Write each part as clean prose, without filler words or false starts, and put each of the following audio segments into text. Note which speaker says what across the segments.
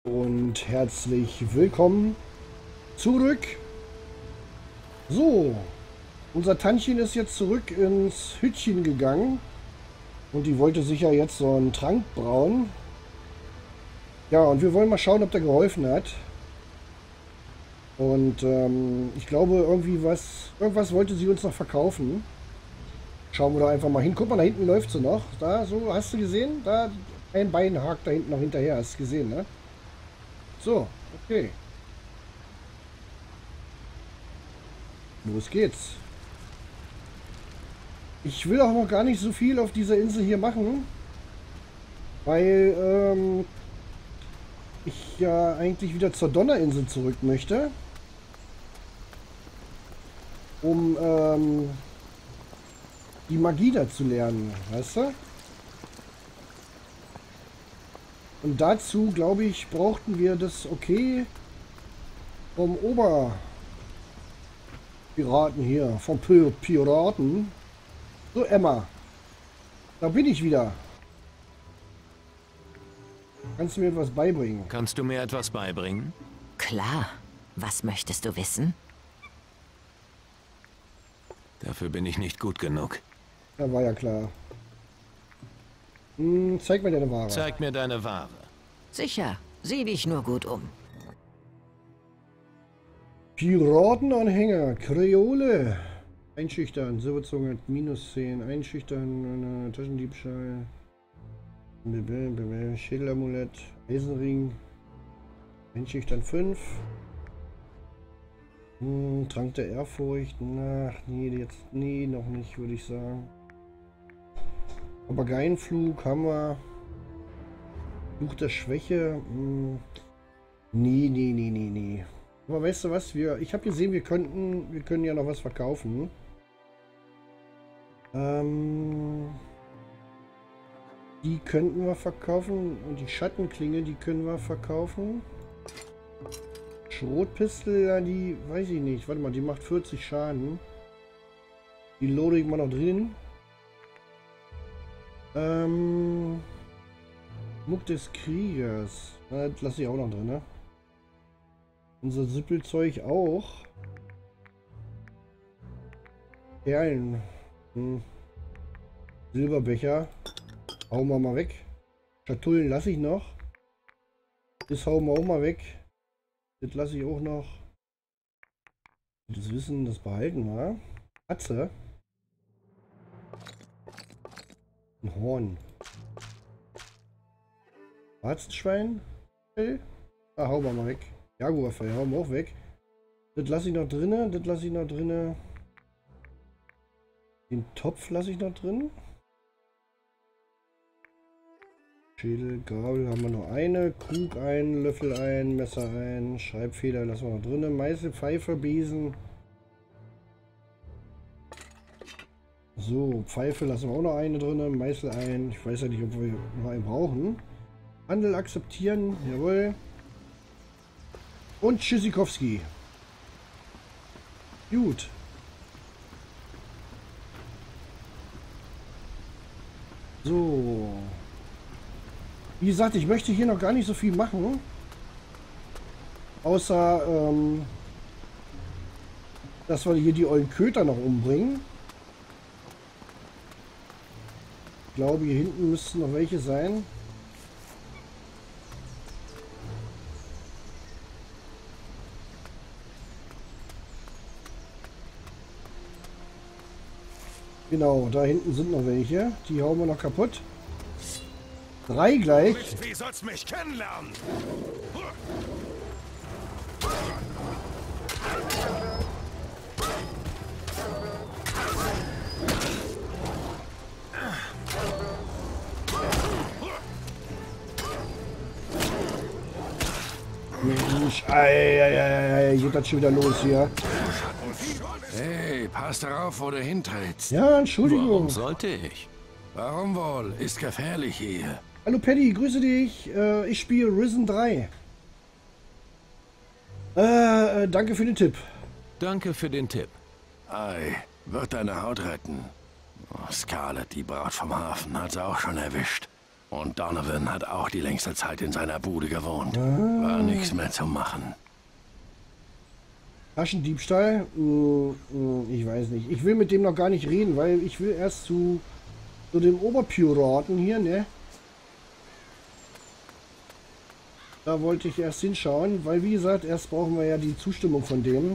Speaker 1: Und herzlich willkommen zurück. So, unser Tantchen ist jetzt zurück ins Hütchen gegangen und die wollte sich ja jetzt so einen Trank brauen. Ja, und wir wollen mal schauen, ob der geholfen hat. Und ich glaube, irgendwas wollte sie uns noch verkaufen. Schauen wir doch einfach mal hin. Guck mal, da hinten läuft sie noch. Da, so, hast du gesehen? Da, ein Bein hakt da hinten noch hinterher. Hast du gesehen, ne? So, okay. Los geht's. Ich will auch noch gar nicht so viel auf dieser Insel hier machen, weil ich ja eigentlich wieder zur Donnerinsel zurück möchte, um die Magie da zu lernen, weißt du? Und dazu, glaube ich, brauchten wir das Okay vom Oberpiraten hier, vom Piraten. So, Emma, da bin ich wieder. Kannst du mir etwas beibringen?
Speaker 2: Kannst du mir etwas beibringen?
Speaker 3: Klar. Was möchtest du wissen?
Speaker 2: Dafür bin ich nicht gut genug.
Speaker 1: Ja, war ja klar. Zeig mir deine Ware.
Speaker 2: Zeig mir deine Ware.
Speaker 3: Sicher. Sieh dich nur gut um.
Speaker 1: Piratenanhänger, Kreole. Einschüchtern, Silberzunge, -10. Einschüchtern, Taschendiebstahl. Schädelamulett, Eisenring. Einschüchtern 5. Trank der Ehrfurcht. Ach, nee, jetzt. Nee, noch nicht, würde ich sagen. Papageienflug haben wir. Fluch der Schwäche. Nee. Aber weißt du was? Ich habe gesehen, wir können ja noch was verkaufen. Die könnten wir verkaufen. Und die Schattenklinge, die können wir verkaufen. Schrotpistole, ja, die weiß ich nicht. Warte mal, die macht 40 Schaden. Die lode ich mal noch drin. Muck des Kriegers. Das lasse ich auch noch drin, ne? Unser Sippelzeug auch. Perlen. Silberbecher. Hauen wir mal weg. Schatullen lasse ich noch. Das hauen wir auch mal weg. Das lasse ich auch noch. Das Wissen, das behalten wir. Atze. Ein Horn. Warzenschwein. Ah, hauen wir mal weg. Jaguarfell hauen wir auch weg. Das lasse ich noch drinne. Das lasse ich noch drinne. Den Topf lasse ich noch drin. Schädel, Gabel haben wir nur eine. Krug ein, Löffel ein, Messer ein. Schreibfeder lassen wir noch drinne. Meißel, Pfeife, Besen. So, Pfeife lassen wir auch noch eine drinne. Meißel ein. Ich weiß ja nicht, ob wir noch einen brauchen. Handel akzeptieren. Jawohl. Und Tschüssikowski. Gut. So. Wie gesagt, ich möchte hier noch gar nicht so viel machen. Außer, dass wir hier die ollen Köter noch umbringen. Ich glaube, hier hinten müssten noch welche sein. Genau, da hinten sind noch welche. Die hauen wir noch kaputt. 3 gleich.
Speaker 4: Wie sollst mich kennenlernen?
Speaker 1: Mensch, ei, geht das schon wieder los hier.
Speaker 4: Hey, pass darauf, wo du hintrittst.
Speaker 1: Ja, Entschuldigung.
Speaker 2: Warum sollte ich?
Speaker 4: Warum wohl? Ist gefährlich hier.
Speaker 1: Hallo Paddy, grüße dich. Ich spiele Risen 3. Danke für den Tipp.
Speaker 2: Danke für den Tipp.
Speaker 4: Ei, wird deine Haut retten. Oh, Scarlett, die Braut vom Hafen, hat sie auch schon erwischt. Und Donovan hat auch die längste Zeit in seiner Bude gewohnt. War nichts mehr zu machen.
Speaker 1: Taschendiebstahl? Ich weiß nicht. Ich will mit dem noch gar nicht reden, weil ich will erst zu dem Oberpiraten hier, ne? Da wollte ich erst hinschauen, weil wie gesagt, erst brauchen wir ja die Zustimmung von dem.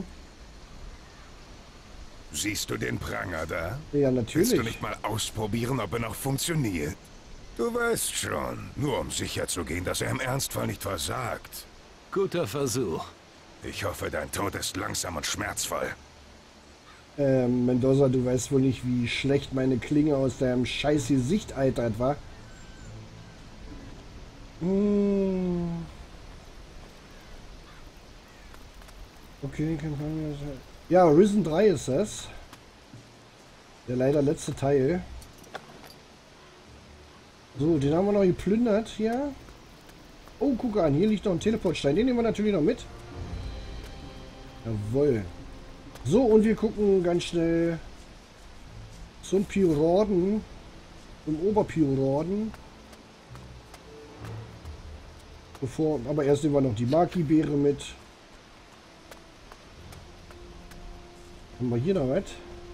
Speaker 5: Siehst du den Pranger da?
Speaker 1: Ja, natürlich.
Speaker 5: Willst du nicht mal ausprobieren, ob er noch funktioniert? Du weißt schon, nur um sicher zu gehen, dass er im Ernstfall nicht versagt.
Speaker 2: Guter Versuch.
Speaker 5: Ich hoffe, dein Tod ist langsam und schmerzvoll.
Speaker 1: Mendoza, du weißt wohl nicht, wie schlecht meine Klinge aus deinem scheiß Gesicht eitert war. Okay, ja, Risen 3 ist das. Der leider letzte Teil. So, den haben wir noch geplündert hier. Oh, guck an, hier liegt noch ein Teleportstein. Den nehmen wir natürlich noch mit. Jawohl. So, und wir gucken ganz schnell zum Piraten. Zum Oberpiraten. Aber erst nehmen wir noch die Maki-Beere mit. Haben wir hier noch was?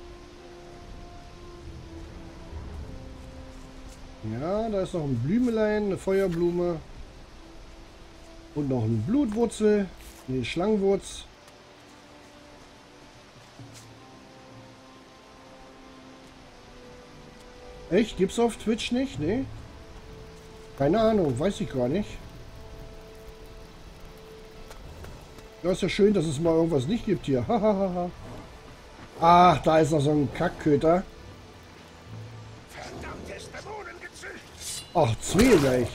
Speaker 1: Ja, da ist noch ein Blümelein, eine Feuerblume. Und noch ein Blutwurzel. Ne, Schlangenwurz. Echt? Gibt's auf Twitch nicht? Nee? Keine Ahnung, weiß ich gar nicht. Ja, ist ja schön, dass es mal irgendwas nicht gibt hier. Hahaha. Ach, da ist noch so ein Kackköter.
Speaker 5: Verdammtes Dämonengezücht!
Speaker 1: Ach, zwei gleich.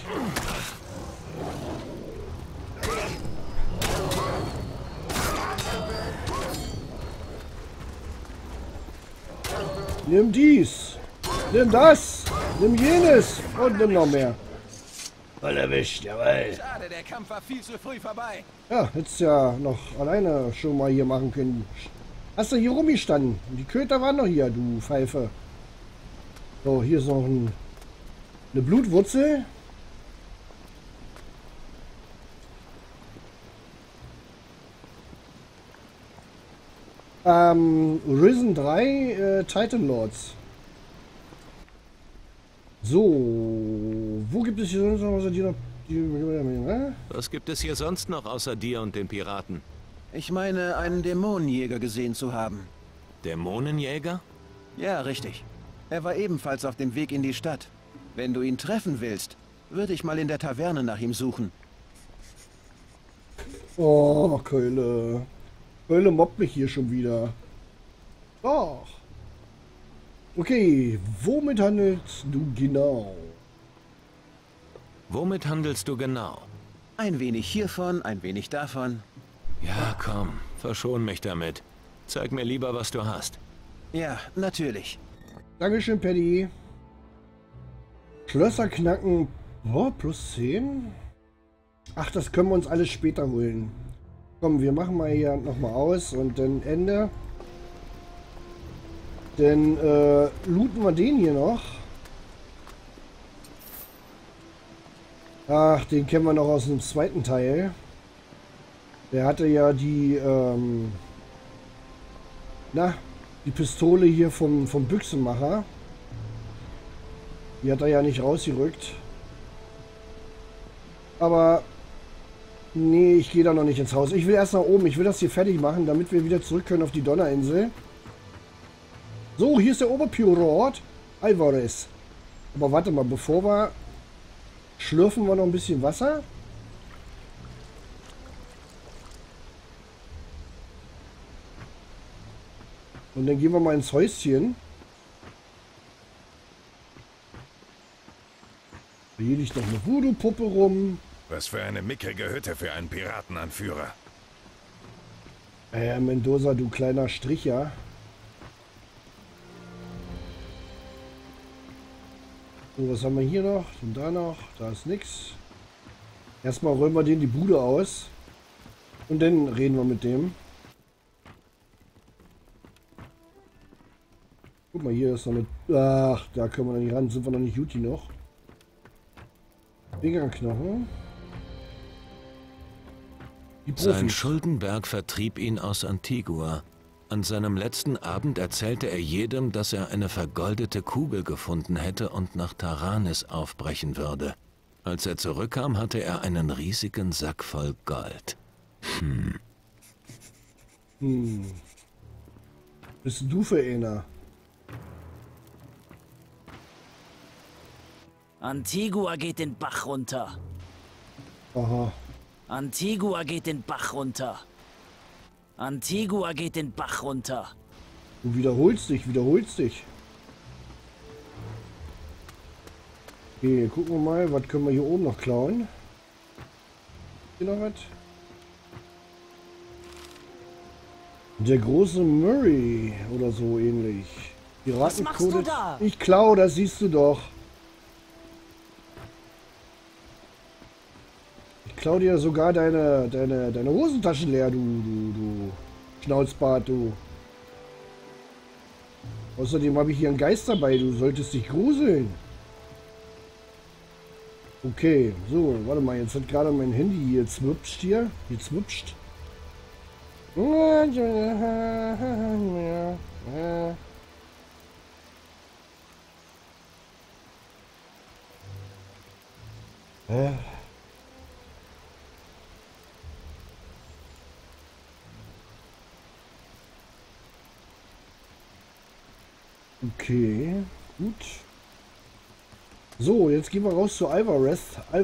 Speaker 1: Nimm dies. Nimm das. Nimm jenes. Und nimm noch mehr. Voll erwischt, jawohl.
Speaker 2: Schade, der Kampf war viel zu früh vorbei.
Speaker 1: Ja, hättest ja noch alleine schon mal hier machen können. Hast du hier rumgestanden? Die Köter waren noch hier, du Pfeife. So, hier ist noch eine Blutwurzel. Risen 3 Titan Lords. So, wo gibt es hier sonst noch außer dir noch?
Speaker 2: Was gibt es hier sonst noch außer dir und den Piraten?
Speaker 6: Ich meine, einen Dämonenjäger gesehen zu haben.
Speaker 2: Dämonenjäger?
Speaker 6: Ja, richtig. Er war ebenfalls auf dem Weg in die Stadt. Wenn du ihn treffen willst, würde ich mal in der Taverne nach ihm suchen.
Speaker 1: Oh, Keule. Keule mobbt mich hier schon wieder. Doch. Okay, womit handelst du genau?
Speaker 2: Womit handelst du genau?
Speaker 6: Ein wenig hiervon, ein wenig davon.
Speaker 2: Ja, komm, verschon mich damit. Zeig mir lieber, was du hast.
Speaker 6: Ja, natürlich.
Speaker 1: Dankeschön, Paddy. Schlösser knacken. Oh, plus 10? Ach, das können wir uns alles später holen. Komm, wir machen mal hier nochmal aus und dann Ende. Dann looten wir den hier noch. Ach, den kennen wir noch aus dem zweiten Teil. Der hatte ja die, die Pistole hier vom Büchsenmacher. Die hat er ja nicht rausgerückt. Aber, nee, ich gehe da noch nicht ins Haus. Ich will erst nach oben. Ich will das hier fertig machen, damit wir wieder zurück können auf die Donnerinsel. So, hier ist der Oberpirat. Alvarez. Aber warte mal, bevor wir schlürfen wir noch ein bisschen Wasser. Und dann gehen wir mal ins Häuschen. Hier liegt noch eine Voodoo-Puppe rum.
Speaker 5: Was für eine mickrige Hütte für einen Piratenanführer.
Speaker 1: Mendoza, du kleiner Stricher. So, was haben wir hier noch? Und da noch? Da ist nichts. Erstmal räumen wir den die Bude aus. Und dann reden wir mit dem. Guck mal, hier ist noch eine... Ach, da können wir noch nicht ran. Sind wir noch nicht gut genug. Fingerknochen. Die
Speaker 2: Sein
Speaker 1: Profis.
Speaker 2: Schuldenberg vertrieb ihn aus Antigua. An seinem letzten Abend erzählte er jedem, dass er eine vergoldete Kugel gefunden hätte und nach Taranis aufbrechen würde. Als er zurückkam, hatte er einen riesigen Sack voll Gold.
Speaker 1: Bist du für einer?
Speaker 7: Antigua geht den Bach runter.
Speaker 1: Aha.
Speaker 7: Antigua geht den Bach runter. Antigua geht den Bach runter.
Speaker 1: Du wiederholst dich, Okay, gucken wir mal, was können wir hier oben noch klauen? Hier noch was? Der große Murray oder so ähnlich.
Speaker 7: Was machst du da?
Speaker 1: Ich klau, das siehst du doch. Ich klau dir sogar deine Hosentaschen leer, du Schnauzbart, du. Außerdem habe ich hier einen Geist dabei, du solltest dich gruseln. Okay, so, warte mal, jetzt hat gerade mein Handy hier zwipscht hier. Hier zwipscht. Okay, gut. So, jetzt gehen wir raus zu Alvarez.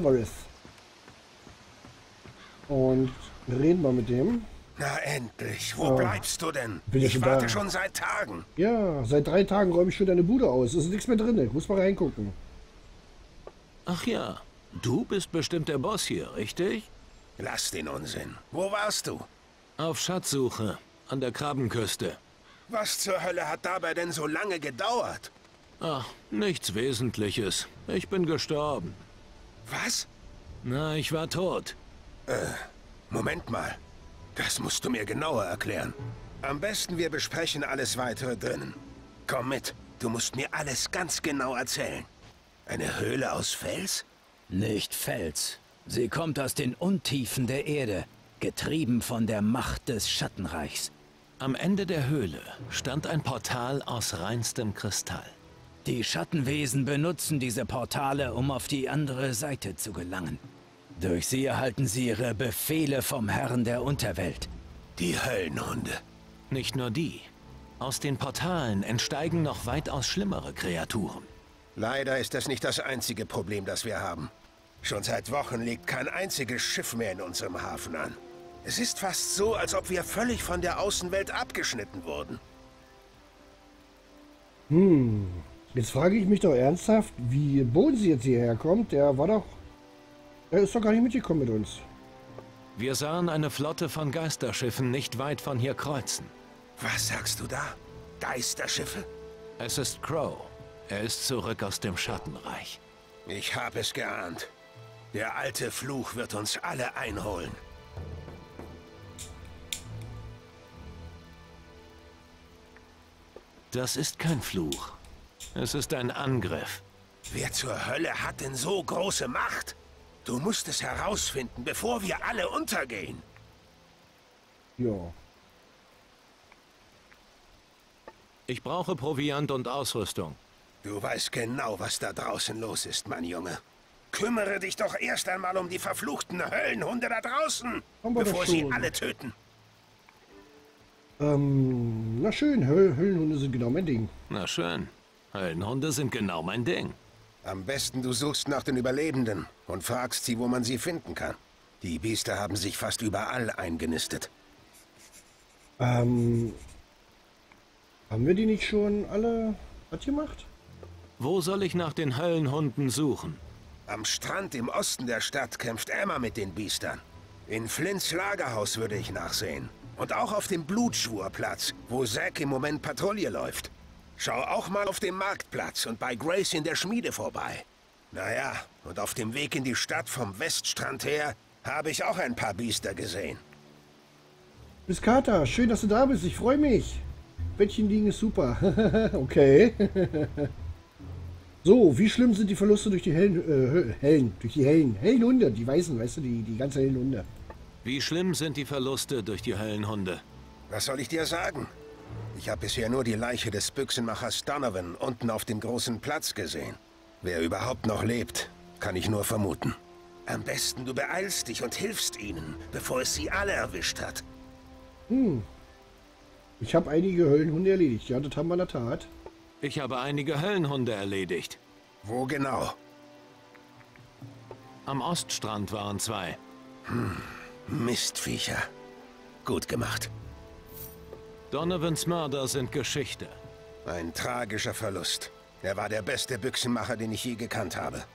Speaker 1: Und reden wir mit dem.
Speaker 5: Na endlich, wo bleibst du denn?
Speaker 1: Bin ja
Speaker 5: Ich
Speaker 1: schon
Speaker 5: warte
Speaker 1: da.
Speaker 5: schon seit Tagen.
Speaker 1: Ja, seit 3 Tagen räume ich schon deine Bude aus. Es ist nichts mehr drin. Ich muss mal reingucken.
Speaker 2: Ach ja, du bist bestimmt der Boss hier, richtig?
Speaker 5: Lass den Unsinn. Wo warst du?
Speaker 2: Auf Schatzsuche, an der Krabbenküste.
Speaker 5: Was zur Hölle hat dabei denn so lange gedauert?
Speaker 2: Ach, nichts Wesentliches. Ich bin gestorben.
Speaker 5: Was?
Speaker 2: Na, ich war tot.
Speaker 5: Moment mal. Das musst du mir genauer erklären. Am besten wir besprechen alles weitere drinnen. Komm mit. Du musst mir alles ganz genau erzählen. Eine Höhle aus Fels?
Speaker 8: Nicht Fels. Sie kommt aus den Untiefen der Erde, getrieben von der Macht des Schattenreichs.
Speaker 2: Am Ende der Höhle stand ein Portal aus reinstem Kristall.
Speaker 8: Die Schattenwesen benutzen diese Portale, um auf die andere Seite zu gelangen. Durch sie erhalten sie ihre Befehle vom Herrn der Unterwelt.
Speaker 5: Die Höllenhunde.
Speaker 2: Nicht nur die. Aus den Portalen entsteigen noch weitaus schlimmere Kreaturen.
Speaker 5: Leider ist das nicht das einzige Problem, das wir haben. Schon seit Wochen legt kein einziges Schiff mehr in unserem Hafen an. Es ist fast so, als ob wir völlig von der Außenwelt abgeschnitten wurden.
Speaker 1: Jetzt frage ich mich doch ernsthaft, wie Bones jetzt hierher kommt. Der ist doch gar nicht mitgekommen mit uns.
Speaker 2: Wir sahen eine Flotte von Geisterschiffen nicht weit von hier kreuzen.
Speaker 5: Was sagst du da? Geisterschiffe?
Speaker 2: Es ist Crow. Er ist zurück aus dem Schattenreich.
Speaker 5: Ich habe es geahnt. Der alte Fluch wird uns alle einholen.
Speaker 2: Das ist kein Fluch. Es ist ein Angriff.
Speaker 5: Wer zur Hölle hat denn so große Macht? Du musst es herausfinden, bevor wir alle untergehen.
Speaker 1: Ja.
Speaker 2: Ich brauche Proviant und Ausrüstung.
Speaker 5: Du weißt genau, was da draußen los ist, mein Junge. Kümmere dich doch erst einmal um die verfluchten Höllenhunde da draußen,
Speaker 1: Haben wir doch
Speaker 5: bevor sie
Speaker 1: schon.
Speaker 5: alle töten.
Speaker 1: Na schön, Höllenhunde sind genau mein Ding.
Speaker 2: Na schön. Höllenhunde sind genau mein Ding.
Speaker 5: Am besten du suchst nach den Überlebenden und fragst sie, wo man sie finden kann. Die Biester haben sich fast überall eingenistet.
Speaker 1: Haben wir die nicht schon alle was gemacht?
Speaker 2: Wo soll ich nach den Höllenhunden suchen?
Speaker 5: Am Strand im Osten der Stadt kämpft Emma mit den Biestern. In Flints Lagerhaus würde ich nachsehen. Und auch auf dem Blutschwurplatz, wo Zack im Moment Patrouille läuft. Schau auch mal auf dem Marktplatz und bei Grace in der Schmiede vorbei. Naja, und auf dem Weg in die Stadt vom Weststrand her habe ich auch ein paar Biester gesehen.
Speaker 1: Miss Carter, schön, dass du da bist. Ich freue mich. Bettchen liegen ist super. Okay.
Speaker 5: Hm,
Speaker 1: Hm.
Speaker 5: Hm.
Speaker 1: Hm. So, wie schlimm sind die Verluste durch die hellen Hunde, die weißen, weißt du, die ganz hellen Hunde.
Speaker 2: Wie schlimm sind die Verluste durch die hellen Hunde?
Speaker 5: Was soll ich dir sagen? Ich habe bisher nur die Leiche des Büchsenmachers Donovan unten auf dem großen Platz gesehen. Wer überhaupt noch lebt, kann ich nur vermuten. Am besten du beeilst dich und hilfst ihnen, bevor es sie alle erwischt hat.
Speaker 1: Ich habe einige Höllenhunde erledigt. Ja, das haben wir in der Tat.
Speaker 2: Ich habe einige Höllenhunde erledigt.
Speaker 5: Wo genau?
Speaker 2: Am Oststrand waren 2.
Speaker 5: Mistviecher. Gut gemacht.
Speaker 2: Donovans Mörder sind Geschichte.
Speaker 5: Ein tragischer Verlust. Er war der beste Büchsenmacher, den ich je gekannt habe.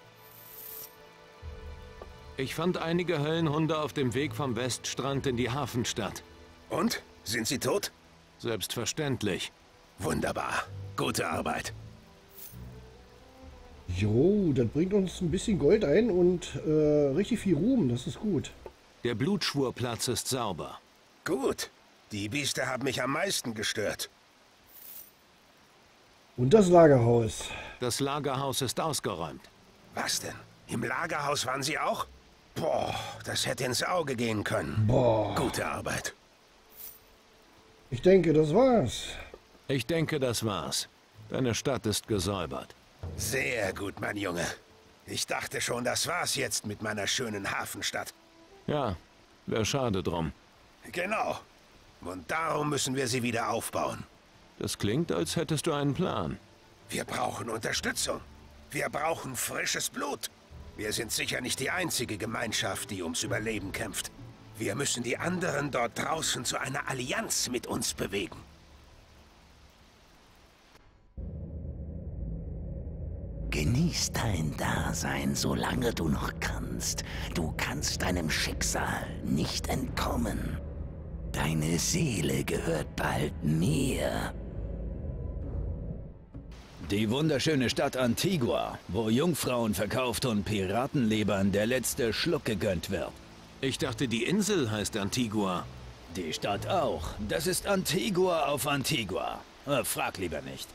Speaker 2: Ich fand einige Höllenhunde auf dem Weg vom Weststrand in die Hafenstadt.
Speaker 5: Und? Sind sie tot?
Speaker 2: Selbstverständlich.
Speaker 5: Wunderbar. Gute Arbeit.
Speaker 1: Jo, das bringt uns ein bisschen Gold ein und richtig viel Ruhm. Das ist gut.
Speaker 2: Der Blutschwurplatz ist sauber.
Speaker 5: Gut. Die Biester haben mich am meisten gestört.
Speaker 1: Und das Lagerhaus.
Speaker 2: Das Lagerhaus ist ausgeräumt.
Speaker 5: Was denn? Im Lagerhaus waren sie auch? Boah, das hätte ins Auge gehen können.
Speaker 1: Boah.
Speaker 5: Gute Arbeit.
Speaker 1: Ich denke, das war's.
Speaker 2: Ich denke, das war's. Deine Stadt ist gesäubert.
Speaker 5: Sehr gut, mein Junge. Ich dachte schon, das war's jetzt mit meiner schönen Hafenstadt.
Speaker 2: Ja, wäre schade drum.
Speaker 5: Genau. Und darum müssen wir sie wieder aufbauen.
Speaker 2: Das klingt, als hättest du einen Plan.
Speaker 5: Wir brauchen Unterstützung. Wir brauchen frisches Blut. Wir sind sicher nicht die einzige Gemeinschaft, die ums Überleben kämpft. Wir müssen die anderen dort draußen zu einer Allianz mit uns bewegen.
Speaker 7: Genieß dein Dasein, solange du noch kannst. Du kannst deinem Schicksal nicht entkommen. Deine Seele gehört bald mir.
Speaker 8: Die wunderschöne Stadt Antigua, wo Jungfrauen verkauft und Piratenlebern der letzte Schluck gegönnt wird.
Speaker 2: Ich dachte, die Insel heißt Antigua.
Speaker 8: Die Stadt auch. Das ist Antigua auf Antigua. Frag lieber nicht.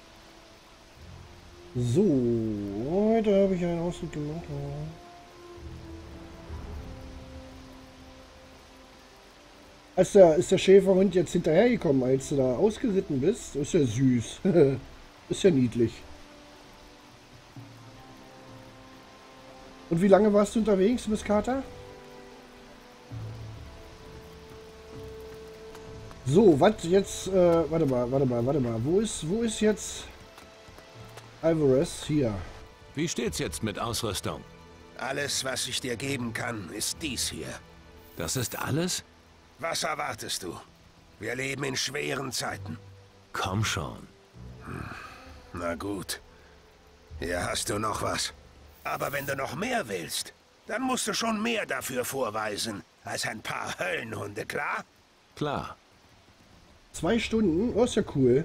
Speaker 1: So, heute habe ich einen Ausdruck gemacht. Ist der Schäferhund jetzt hinterhergekommen, als du da ausgeritten bist? Ist ja süß. Ist ja niedlich. Und wie lange warst du unterwegs, Miss Carter? So, was jetzt, warte mal. Wo ist jetzt Alvarez? Hier.
Speaker 2: Wie steht's jetzt mit Ausrüstung?
Speaker 5: Alles, was ich dir geben kann, ist dies hier.
Speaker 2: Das ist alles?
Speaker 5: Was erwartest du? Wir leben in schweren Zeiten.
Speaker 2: Komm schon.
Speaker 5: Na gut. Hier hast du noch was. Aber wenn du noch mehr willst, dann musst du schon mehr dafür vorweisen, als ein paar Höllenhunde, klar?
Speaker 2: Klar.
Speaker 1: 2 Stunden? Oh, ist ja cool.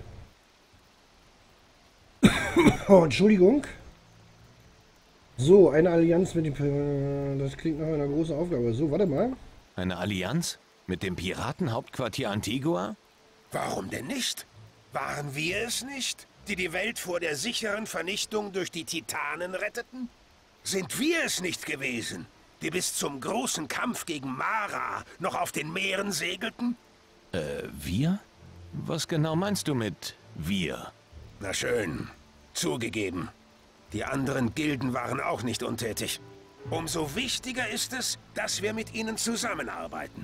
Speaker 1: Oh, Entschuldigung. So, eine Allianz mit dem... Das klingt nach einer großen Aufgabe. So, warte mal.
Speaker 2: Eine Allianz? Mit dem Piratenhauptquartier Antigua?
Speaker 5: Warum denn nicht? Waren wir es nicht, die die Welt vor der sicheren Vernichtung durch die Titanen retteten? Sind wir es nicht gewesen, die bis zum großen Kampf gegen Mara noch auf den Meeren segelten?
Speaker 2: Wir? Was genau meinst du mit wir?
Speaker 5: Na schön, zugegeben. Die anderen Gilden waren auch nicht untätig. Umso wichtiger ist es, dass wir mit ihnen zusammenarbeiten.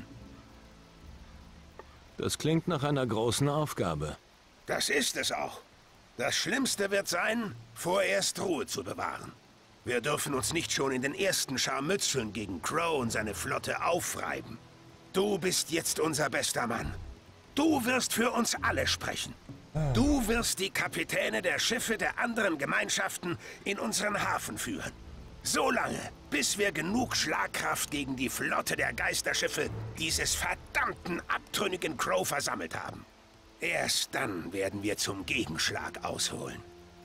Speaker 2: Das klingt nach einer großen Aufgabe.
Speaker 5: Das ist es auch. Das Schlimmste wird sein, vorerst Ruhe zu bewahren. Wir dürfen uns nicht schon in den ersten Scharmützeln gegen Crow und seine Flotte aufreiben. Du bist jetzt unser bester Mann. Du wirst für uns alle sprechen. Du wirst die Kapitäne der Schiffe der anderen Gemeinschaften in unseren Hafen führen. So lange, bis wir genug Schlagkraft gegen die Flotte der Geisterschiffe dieses verdammten, abtrünnigen Crow versammelt haben. Erst dann werden wir zum Gegenschlag ausholen.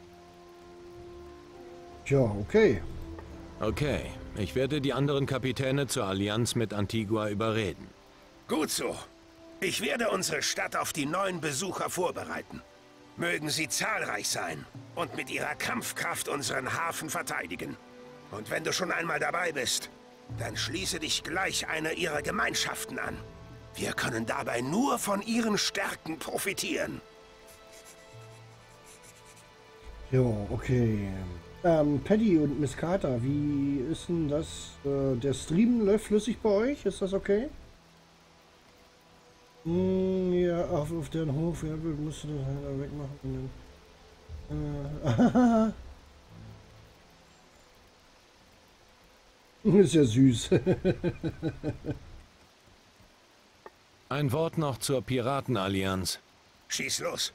Speaker 1: Tja, okay.
Speaker 2: Okay, ich werde die anderen Kapitäne zur Allianz mit Antigua überreden.
Speaker 5: Gut so. Ich werde unsere Stadt auf die neuen Besucher vorbereiten. Mögen sie zahlreich sein und mit ihrer Kampfkraft unseren Hafen verteidigen. Und wenn du schon einmal dabei bist, dann schließe dich gleich einer ihrer Gemeinschaften an. Wir können dabei nur von ihren Stärken profitieren.
Speaker 1: Jo, okay. Paddy und Miss Carter, wie ist denn das? Der Stream läuft flüssig bei euch? Ist das okay? Ja, auf den Hof, ja, musst du das halt wegmachen. Ist ja süß.
Speaker 2: Ein Wort noch zur Piratenallianz.
Speaker 5: Schieß los.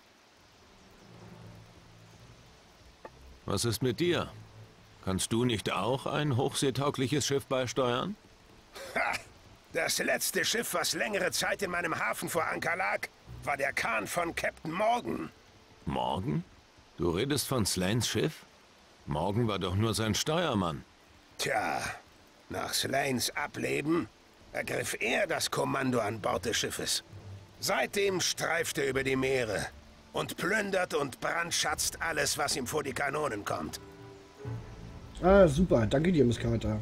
Speaker 2: Was ist mit dir? Kannst du nicht auch ein hochseetaugliches Schiff beisteuern?
Speaker 5: Ha! Das letzte Schiff, was längere Zeit in meinem Hafen vor Anker lag, war der Kahn von Captain Morgan.
Speaker 2: Morgan? Du redest von Slanes Schiff? Morgan war doch nur sein Steuermann.
Speaker 5: Tja, nach Slanes Ableben ergriff er das Kommando an Bord des Schiffes. Seitdem streift er über die Meere und plündert und brandschatzt alles, was ihm vor die Kanonen kommt.
Speaker 1: Ah, super. Danke dir, Miss Carter.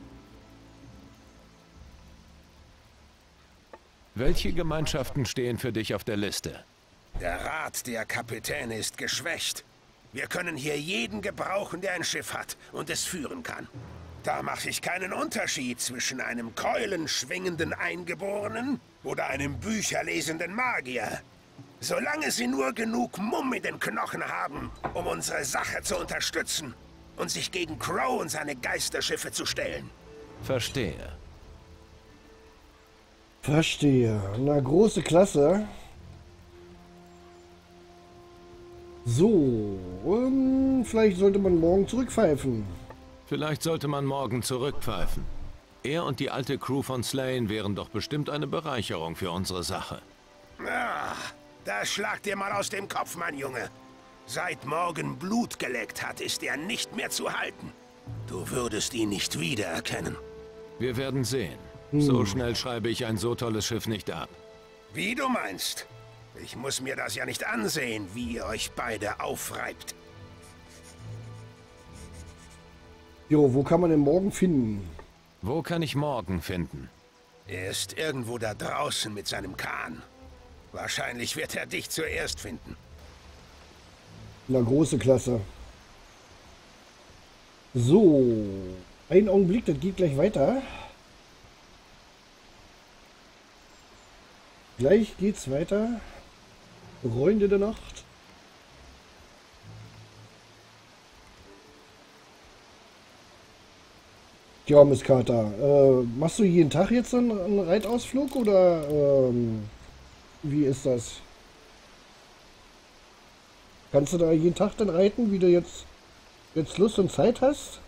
Speaker 2: Welche Gemeinschaften stehen für dich auf der Liste?
Speaker 5: Der Rat der Kapitäne ist geschwächt. Wir können hier jeden gebrauchen, der ein Schiff hat und es führen kann. Da mache ich keinen Unterschied zwischen einem keulenschwingenden Eingeborenen oder einem bücherlesenden Magier. Solange sie nur genug Mumm in den Knochen haben, um unsere Sache zu unterstützen und sich gegen Crow und seine Geisterschiffe zu stellen.
Speaker 2: Verstehe.
Speaker 1: Verstehe. Na, große Klasse. So, vielleicht sollte man morgen zurückpfeifen.
Speaker 2: Vielleicht sollte man morgen zurückpfeifen. Er und die alte Crew von Slane wären doch bestimmt eine Bereicherung für unsere Sache.
Speaker 5: Ah, das schlag dir mal aus dem Kopf, mein Junge. Seit Morgan Blut geleckt hat, ist er nicht mehr zu halten. Du würdest ihn nicht wiedererkennen.
Speaker 2: Wir werden sehen. So schnell schreibe ich ein so tolles Schiff nicht ab.
Speaker 5: Wie du meinst. Ich muss mir das ja nicht ansehen, wie ihr euch beide aufreibt.
Speaker 1: Jo, wo kann man den morgen finden?
Speaker 2: Wo kann ich Morgan finden?
Speaker 5: Er ist irgendwo da draußen mit seinem Kahn. Wahrscheinlich wird er dich zuerst finden.
Speaker 1: Na, große Klasse. So, einen Augenblick, das geht gleich weiter. Gleich geht's weiter. Freunde der Nacht. Ja, Miss Carter, machst du jeden Tag jetzt einen Reitausflug oder wie ist das? Kannst du da jeden Tag dann reiten, wie du jetzt Lust und Zeit hast?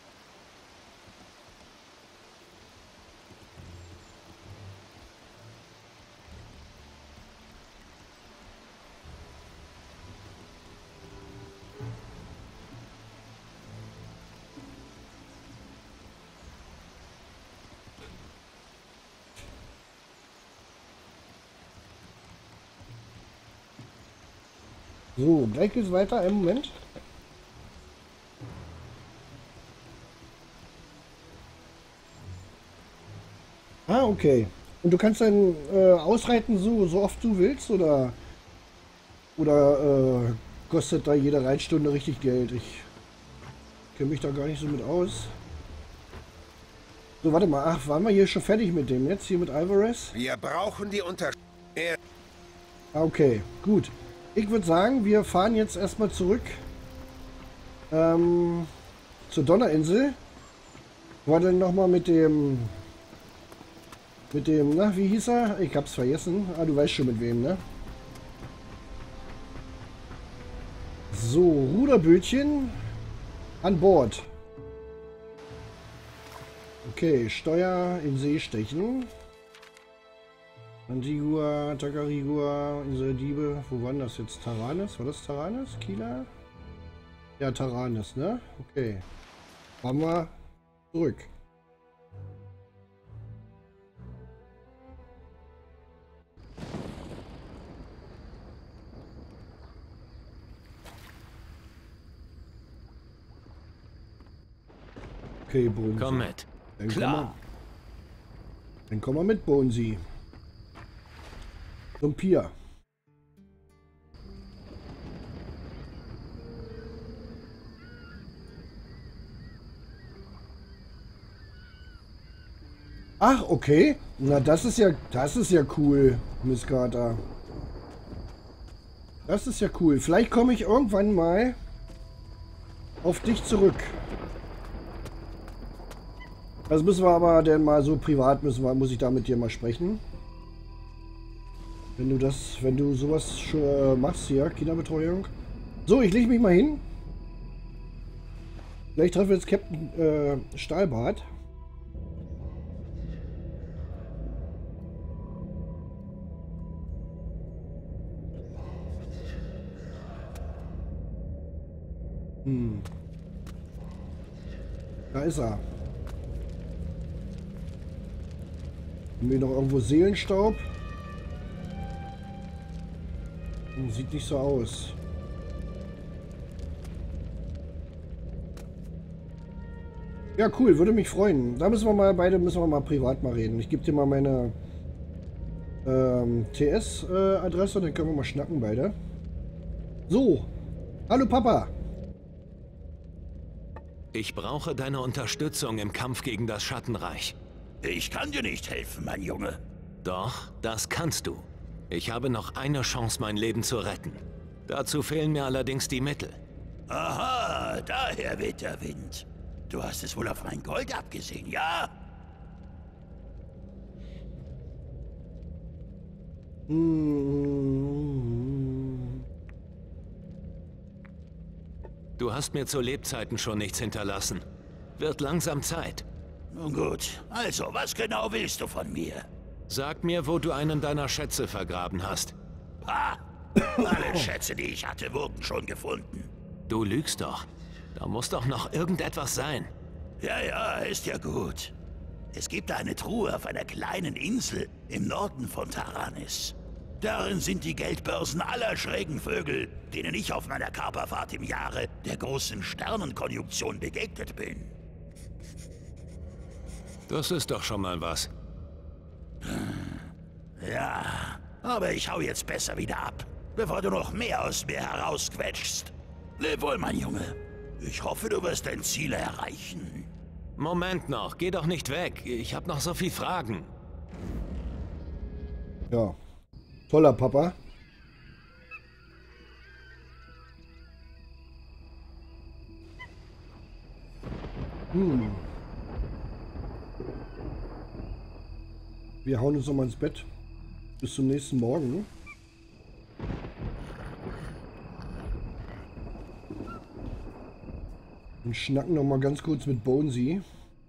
Speaker 1: So, gleich geht's weiter. Einen Moment. Ah, okay. Und du kannst dann ausreiten so oft du willst, oder kostet da jede Reitstunde richtig Geld? Ich kenne mich da gar nicht so mit aus. So, warte mal. Ach, waren wir hier schon fertig mit dem jetzt? Hier mit Alvarez?
Speaker 5: Wir brauchen die Unterstützung.
Speaker 1: Okay, gut. Ich würde sagen, wir fahren jetzt erstmal zurück zur Donnerinsel. War dann nochmal mit dem, na, wie hieß er? Ich hab's vergessen. Ah, du weißt schon mit wem, ne? So, Ruderbötchen an Bord. Okay, Steuer in See stechen. Antigua, Tacarigua, Insel Diebe. Wo waren das jetzt? Taranis? War das Taranis? Kieler? Ja, Taranis, ne? Okay. Fahren wir zurück. Okay, Bonesy.
Speaker 2: Komm mit.
Speaker 8: Klar.
Speaker 1: Dann komm mal mit, Bonesy. Zum Pier. Ach, okay. Na, das ist ja cool, Miss Carter. Das ist ja cool. Vielleicht komme ich irgendwann mal auf dich zurück. Das müssen wir aber dann mal so privat muss ich da mit dir mal sprechen. Wenn du sowas machst hier, Kinderbetreuung. So, ich lege mich mal hin. Vielleicht treffen wir jetzt Captain Stahlbart. Da ist er. Haben wir noch irgendwo Seelenstaub? Sieht nicht so aus. Ja, cool, würde mich freuen. Da müssen wir mal privat mal reden. Ich gebe dir mal meine TS-Adresse, dann können wir mal schnacken beide. So. Hallo Papa.
Speaker 2: Ich brauche deine Unterstützung im Kampf gegen das Schattenreich.
Speaker 7: Ich kann dir nicht helfen, mein Junge.
Speaker 2: Doch, das kannst du. Ich habe noch eine Chance, mein Leben zu retten. Dazu fehlen mir allerdings die Mittel.
Speaker 7: Aha, daher weht der Wind. Du hast es wohl auf mein Gold abgesehen, ja?
Speaker 2: Du hast mir zu Lebzeiten schon nichts hinterlassen. Wird langsam Zeit.
Speaker 7: Nun gut, also, was genau willst du von mir?
Speaker 2: Sag mir, wo du einen deiner Schätze vergraben hast.
Speaker 7: Ha! Alle Schätze, die ich hatte, wurden schon gefunden.
Speaker 2: Du lügst doch. Da muss doch noch irgendetwas sein.
Speaker 7: Ja, ist ja gut. Es gibt eine Truhe auf einer kleinen Insel im Norden von Taranis. Darin sind die Geldbörsen aller schrägen Vögel, denen ich auf meiner Kaperfahrt im Jahre der großen Sternenkonjunktion begegnet bin.
Speaker 2: Das ist doch schon mal was.
Speaker 7: Ja, aber ich hau jetzt besser wieder ab, bevor du noch mehr aus mir herausquetschst. Leb wohl, mein Junge. Ich hoffe, du wirst dein Ziel erreichen.
Speaker 2: Moment noch, geh doch nicht weg. Ich habe noch so viel Fragen.
Speaker 1: Ja, toller Papa. Wir hauen uns noch mal ins Bett. Bis zum nächsten Morgen. Und schnacken noch mal ganz kurz mit Bonesy.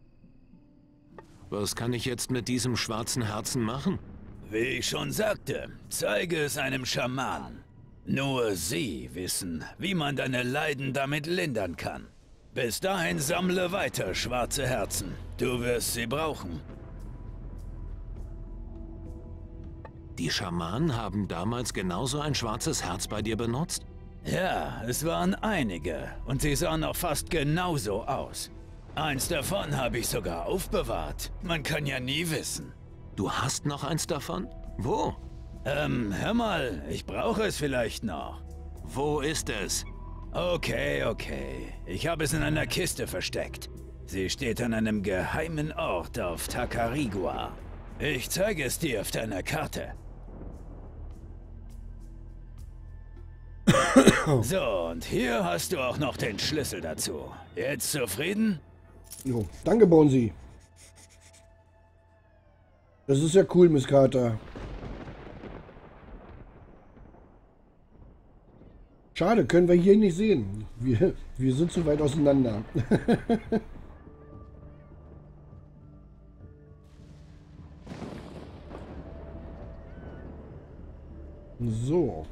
Speaker 2: Was kann ich jetzt mit diesem schwarzen Herzen machen?
Speaker 8: Wie ich schon sagte, zeige es einem Schamanen. Nur sie wissen, wie man deine Leiden damit lindern kann. Bis dahin sammle weiter schwarze Herzen. Du wirst sie brauchen.
Speaker 2: Die Schamanen haben damals genauso ein schwarzes Herz bei dir benutzt?
Speaker 8: Ja, es waren einige und sie sahen auch fast genauso aus. Eins davon habe ich sogar aufbewahrt. Man kann ja nie wissen.
Speaker 2: Du hast noch eins davon? Wo?
Speaker 8: Hör mal, ich brauche es vielleicht noch.
Speaker 2: Wo ist es?
Speaker 8: Okay. Ich habe es in einer Kiste versteckt. Sie steht an einem geheimen Ort auf Tacarigua. Ich zeige es dir auf deiner Karte. So, und hier hast du auch noch den Schlüssel dazu. Jetzt zufrieden?
Speaker 1: Jo, danke, Bonesy. Das ist ja cool, Miss Carter. Schade, können wir hier nicht sehen. Wir sind zu weit auseinander. So.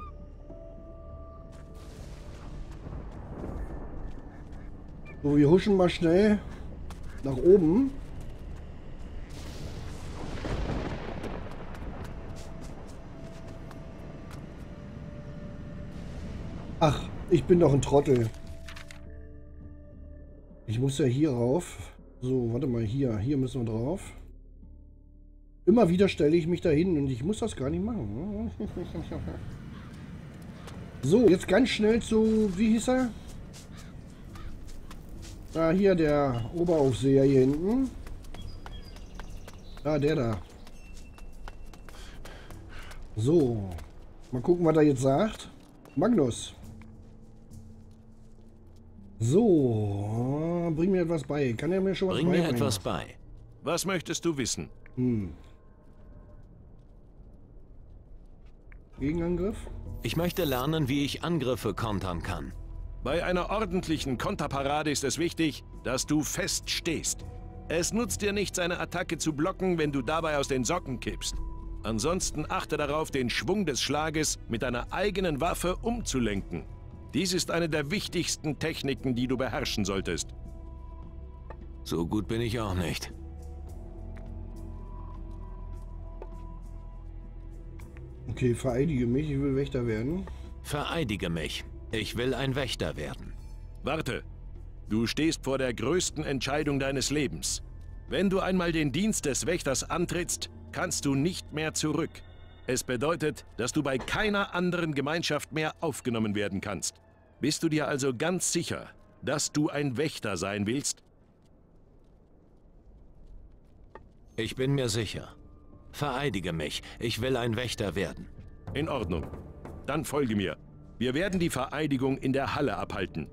Speaker 1: So, wir huschen mal schnell nach oben. Ach, ich bin doch ein Trottel. Ich muss ja hier rauf. So, warte mal, hier müssen wir drauf. Immer wieder stelle ich mich da hin und ich muss das gar nicht machen. So, jetzt ganz schnell zu, wie hieß er? Ah, hier der Oberaufseher hier hinten. Ah, der da. So, mal gucken, was er jetzt sagt. Magnus. So, bring mir etwas bei. Kann er mir schon was
Speaker 2: Bring mir
Speaker 1: beibringen?
Speaker 2: etwas bei.
Speaker 4: Was möchtest du wissen?
Speaker 1: Gegenangriff?
Speaker 2: Ich möchte lernen, wie ich Angriffe kontern kann.
Speaker 4: Bei einer ordentlichen Konterparade ist es wichtig, dass du fest stehst. Es nutzt dir nichts, eine Attacke zu blocken, wenn du dabei aus den Socken kippst. Ansonsten achte darauf, den Schwung des Schlages mit deiner eigenen Waffe umzulenken. Dies ist eine der wichtigsten Techniken, die du beherrschen solltest.
Speaker 2: So gut bin ich auch nicht.
Speaker 1: Okay, vereidige mich, ich will Wächter werden.
Speaker 2: Vereidige mich. Ich will ein Wächter werden.
Speaker 4: Warte, du stehst vor der größten Entscheidung deines Lebens. Wenn du einmal den Dienst des Wächters antrittst, kannst du nicht mehr zurück. Es bedeutet, dass du bei keiner anderen Gemeinschaft mehr aufgenommen werden kannst. Bist du dir also ganz sicher, dass du ein Wächter sein willst?
Speaker 2: Ich bin mir sicher. Vereidige mich. Ich will ein Wächter werden.
Speaker 4: In Ordnung. Dann folge mir. Wir werden die Vereidigung in der Halle abhalten.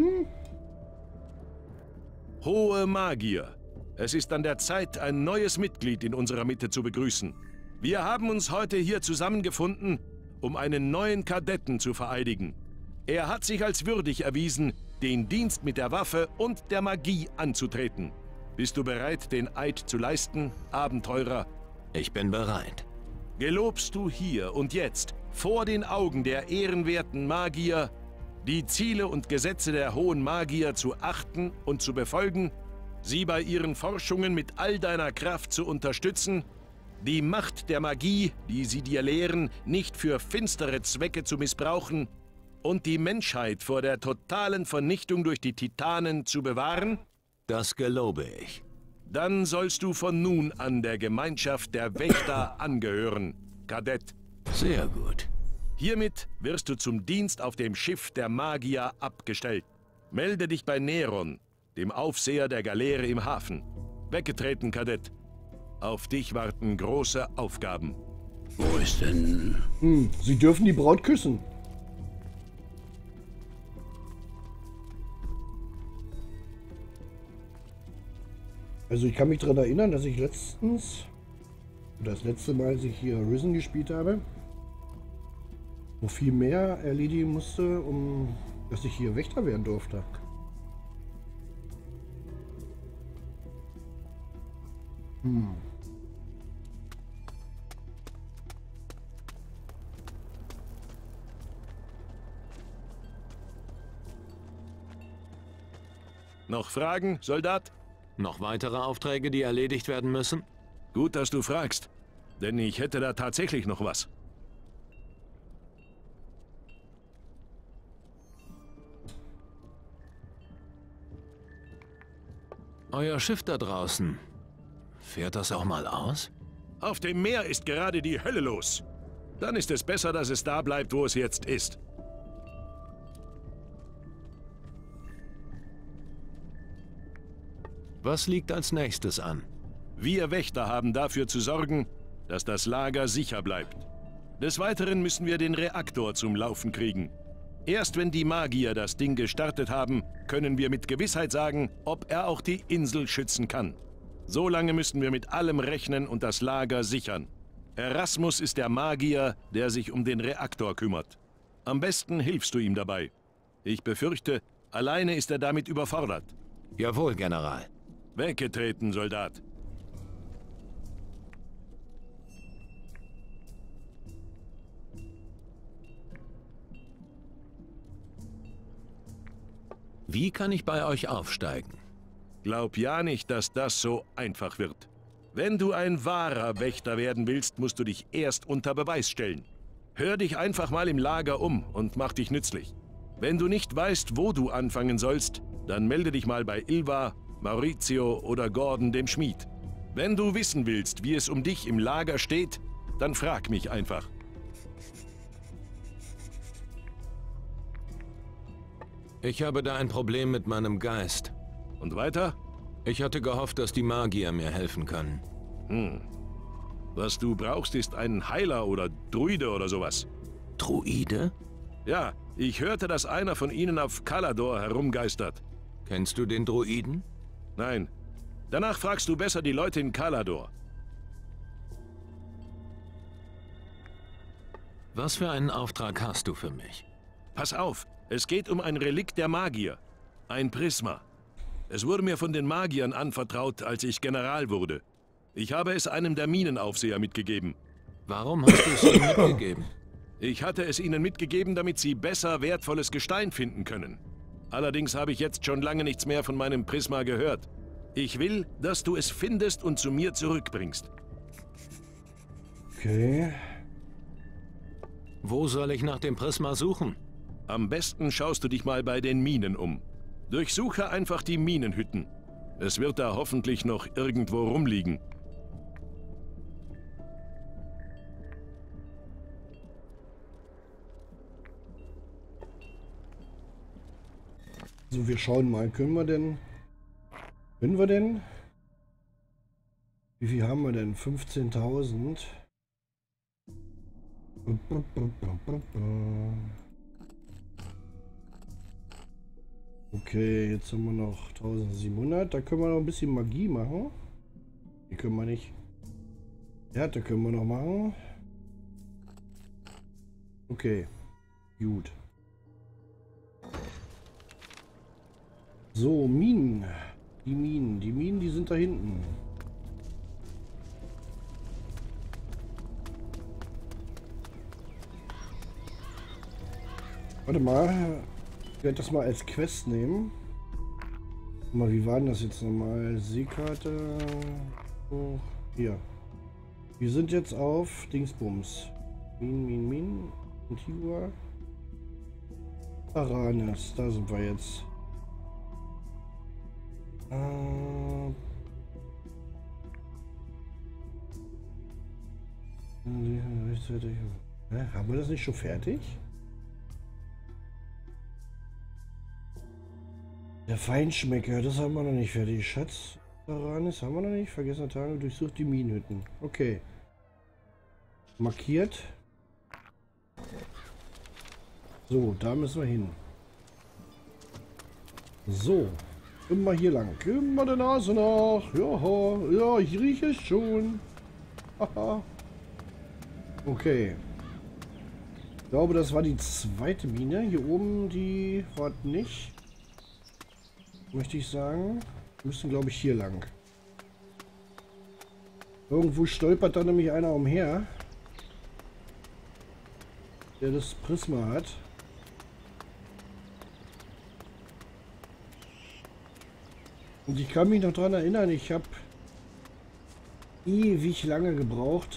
Speaker 4: Hohe Magier. Es ist an der Zeit, ein neues Mitglied in unserer Mitte zu begrüßen. Wir haben uns heute hier zusammengefunden, um einen neuen Kadetten zu vereidigen. Er hat sich als würdig erwiesen, den Dienst mit der Waffe und der Magie anzutreten. Bist du bereit, den Eid zu leisten, Abenteurer?
Speaker 2: Ich bin bereit.
Speaker 4: Gelobst du hier und jetzt, vor den Augen der ehrenwerten Magier, die Ziele und Gesetze der hohen Magier zu achten und zu befolgen, sie bei ihren Forschungen mit all deiner Kraft zu unterstützen, die Macht der Magie, die sie dir lehren, nicht für finstere Zwecke zu missbrauchen und die Menschheit vor der totalen Vernichtung durch die Titanen zu bewahren?
Speaker 2: Das gelobe ich.
Speaker 4: Dann sollst du von nun an der Gemeinschaft der Wächter angehören, Kadett.
Speaker 2: Sehr gut.
Speaker 4: Hiermit wirst du zum Dienst auf dem Schiff der Magier abgestellt. Melde dich bei Neron, dem Aufseher der Galeere im Hafen. Weggetreten, Kadett. Auf dich warten große Aufgaben.
Speaker 7: Wo ist denn...
Speaker 1: Sie dürfen die Braut küssen. Also ich kann mich daran erinnern, dass ich letztens, das letzte Mal, als ich hier Risen gespielt habe, noch viel mehr erledigen musste, um dass ich hier Wächter werden durfte.
Speaker 4: Noch Fragen, Soldat?
Speaker 2: Noch weitere Aufträge, die erledigt werden müssen?
Speaker 4: Gut, dass du fragst, denn ich hätte da tatsächlich noch was.
Speaker 2: Euer Schiff da draußen. Fährt das auch mal aus?
Speaker 4: Auf dem Meer ist gerade die Hölle los. Dann ist es besser, dass es da bleibt, wo es jetzt ist.
Speaker 2: Was liegt als nächstes an?
Speaker 4: Wir Wächter haben dafür zu sorgen, dass das Lager sicher bleibt. Des Weiteren müssen wir den Reaktor zum Laufen kriegen. Erst wenn die Magier das Ding gestartet haben, können wir mit Gewissheit sagen, ob er auch die Insel schützen kann. So lange müssen wir mit allem rechnen und das Lager sichern. Erasmus ist der Magier, der sich um den Reaktor kümmert. Am besten hilfst du ihm dabei. Ich befürchte, alleine ist er damit überfordert.
Speaker 2: Jawohl, General.
Speaker 4: Weggetreten, Soldat.
Speaker 2: Wie kann ich bei euch aufsteigen?
Speaker 4: Glaub ja nicht, dass das so einfach wird. Wenn du ein wahrer Wächter werden willst, musst du dich erst unter Beweis stellen. Hör dich einfach mal im Lager um und mach dich nützlich. Wenn du nicht weißt, wo du anfangen sollst, dann melde dich mal bei Ilva, Maurizio oder Gordon dem Schmied. Wenn du wissen willst, wie es um dich im Lager steht, dann frag mich einfach.
Speaker 2: Ich habe da ein Problem mit meinem Geist.
Speaker 4: Und weiter?
Speaker 2: Ich hatte gehofft, dass die Magier mir helfen können.
Speaker 4: Was du brauchst, ist ein Heiler oder Druide oder sowas.
Speaker 2: Druide?
Speaker 4: Ja, ich hörte, dass einer von ihnen auf Kalador herumgeistert.
Speaker 2: Kennst du den Druiden?
Speaker 4: Nein. Danach fragst du besser die Leute in Kalador.
Speaker 2: Was für einen Auftrag hast du für mich?
Speaker 4: Pass auf, es geht um ein Relikt der Magier. Ein Prisma. Es wurde mir von den Magiern anvertraut, als ich General wurde. Ich habe es einem der Minenaufseher mitgegeben.
Speaker 2: Warum hast du es ihm mitgegeben?
Speaker 4: Ich hatte es ihnen mitgegeben, damit sie besser wertvolles Gestein finden können. Allerdings habe ich jetzt schon lange nichts mehr von meinem Prisma gehört. Ich will, dass du es findest und zu mir zurückbringst.
Speaker 1: Okay.
Speaker 2: Wo soll ich nach dem Prisma suchen?
Speaker 4: Am besten schaust du dich mal bei den Minen um. Durchsuche einfach die Minenhütten. Es wird da hoffentlich noch irgendwo rumliegen.
Speaker 1: So, wir schauen mal. Können wir denn? Wie viel haben wir denn? 15.000. Okay, jetzt haben wir noch 1700. Da können wir noch ein bisschen Magie machen. Die können wir nicht. Ja, da können wir noch machen. Okay, gut. So, Minen. Die Minen, die sind da hinten. Warte mal. Ich werde das mal als Quest nehmen. Mal, wie war denn das jetzt nochmal? Seekarte. Oh, hier. Wir sind jetzt auf Dingsbums. Minen. Antigua. Taranis. Da sind wir jetzt. Haben wir das nicht schon fertig? Der Feinschmecker, das haben wir noch nicht fertig. Schatz, Taranis haben wir noch nicht. Vergessener Tage, durchsucht die Minenhütten. Okay. Markiert. So, da müssen wir hin. So. Immer hier lang. Immer der Nase nach. Ja, ich rieche es schon. Haha. Okay. Ich glaube, das war die zweite Mine. Hier oben, die war nicht. Möchte ich sagen. Wir müssen, glaube ich, hier lang. Irgendwo stolpert da nämlich einer umher. Der das Prisma hat. Und ich kann mich noch daran erinnern, ich habe ewig lange gebraucht,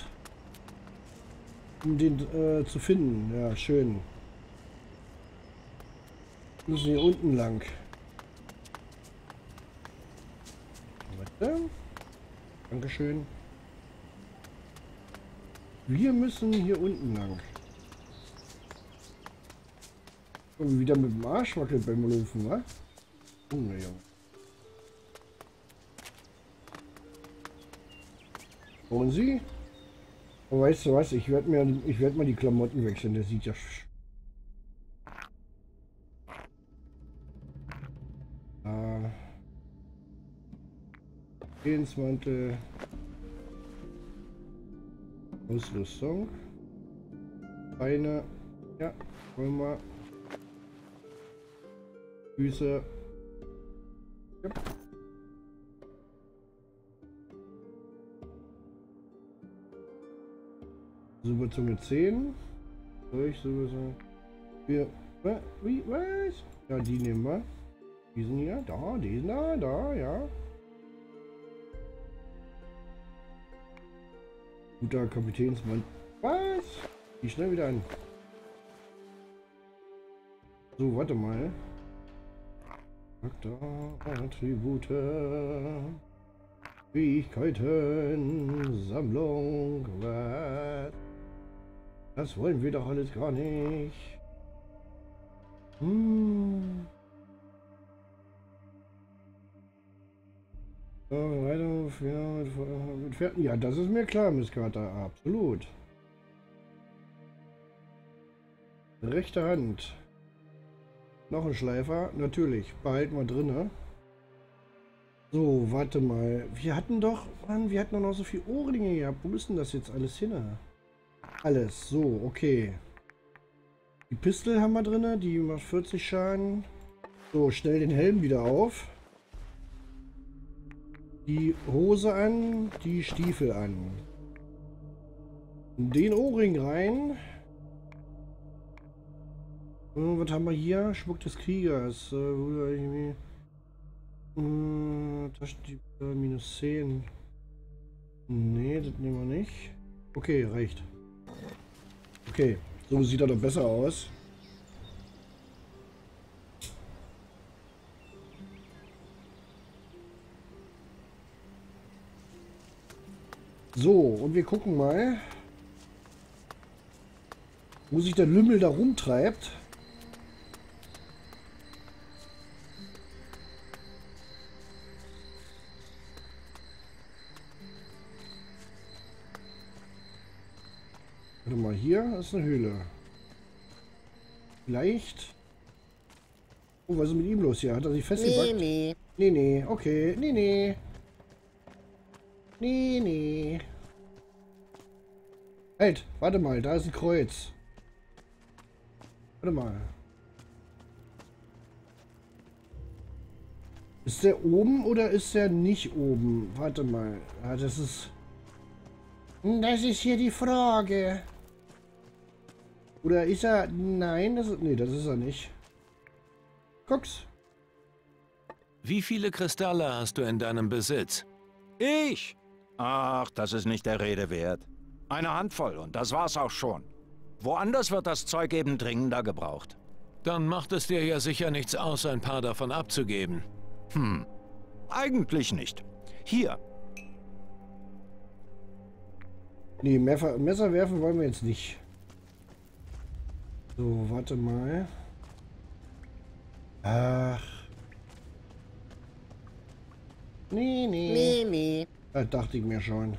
Speaker 1: um den zu finden. Ja, schön. Wir müssen hier unten lang. Warte. Dankeschön. Wir müssen hier unten lang. Und wieder mit dem Arsch wackelt beim Laufen, wa? Junge, Junge. Und Sie? Oh, weißt du was? Ich werde mal die Klamotten wechseln. Der sieht ja. Mantel. Ausrüstung. Beine. Ja, wollen wir. Füße. Ja. Superzunge 10. Durch, Superzunge. Wir. Wie? Was? Ja, die nehmen wir. Diesen hier. Da, diesen da, ja. Guter Kapitänsmann. Was? Die schnell wieder an. So, warte mal. Attribute. Fähigkeiten. Sammlung. Was? Das wollen wir doch alles gar nicht. Ja, das ist mir klar, Miss Carter. Absolut. Rechte Hand. Noch ein Schleifer. Natürlich. Behalten wir drinne. So, warte mal. Wir hatten doch... Mann, wir hatten doch noch so viele Ohrringe gehabt. Wo ist denn das jetzt alles hin? Alles. So, okay. Die Pistole haben wir drinne. Die macht 40 Schaden. So, schnell den Helm wieder auf. Die Hose an. Die Stiefel an. Den Ohrring rein. Was haben wir hier? Schmuck des Kriegers. Taschendiebstahl minus 10. Nee, das nehmen wir nicht. Okay, reicht. Okay, so sieht er doch besser aus. So, und wir gucken mal, wo sich der Lümmel da rumtreibt. Warte mal, hier ist eine Höhle. Vielleicht. Oh, was ist mit ihm los hier? Hat er sich festgepackt? Nee, okay. Nee. Halt, warte mal, da ist ein Kreuz. Warte mal. Ist der oben oder ist der nicht oben? Warte mal. Ja, das ist hier die Frage. Oder ist er... Nein, das ist er nicht. Guck's.
Speaker 2: Wie viele Kristalle hast du in deinem Besitz?
Speaker 9: Ich? Ach, das ist nicht der Rede wert. Eine Handvoll und das war's auch schon. Woanders wird das Zeug eben dringender gebraucht.
Speaker 2: Dann macht es dir ja sicher nichts aus, ein paar davon abzugeben.
Speaker 9: Eigentlich nicht. Hier.
Speaker 1: Nee, Messer werfen wollen wir jetzt nicht. So, warte mal. Ach. Nee. Das dachte ich mir schon.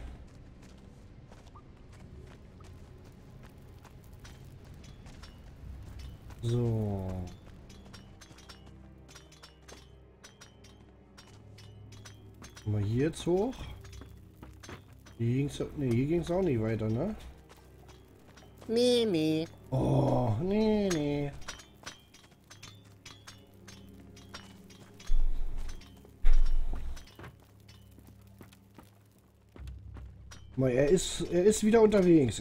Speaker 1: So. Mal hier jetzt hoch. Hier ging's auch nicht weiter, ne? Nee. Oh, nee. Mal, er ist wieder unterwegs.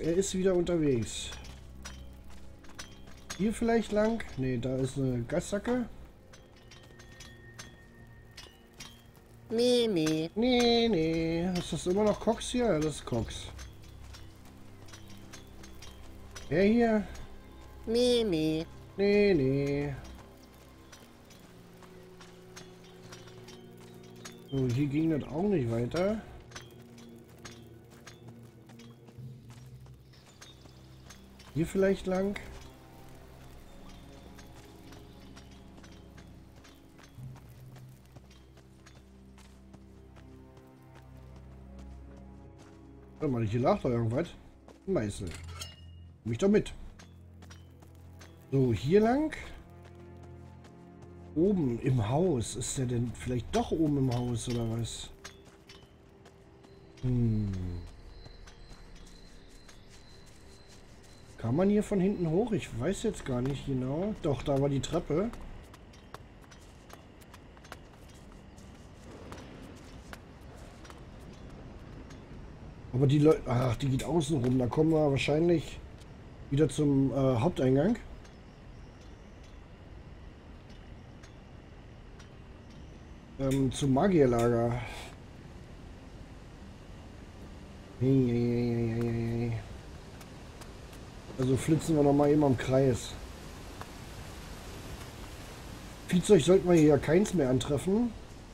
Speaker 1: Hier vielleicht lang? Nee, da ist eine Gassacke. Nee. Ist das immer noch Cox hier? Ja, das ist Cox. Er hier? Nee. So, hier ging das auch nicht weiter. Hier vielleicht lang? Warte mal, hier lag doch irgendwas. Ein Meißel. Nimm mich doch mit. So, hier lang. Oben im Haus. Ist der denn vielleicht doch oben im Haus oder was? Kann man hier von hinten hoch? Ich weiß jetzt gar nicht genau. Doch, da war die Treppe. Aber die Leute... Ach, die geht außen rum. Da kommen wir wahrscheinlich wieder zum Haupteingang. Zum Magierlager. Also flitzen wir noch mal eben am Kreis. Viehzeug sollten wir hier ja keins mehr antreffen.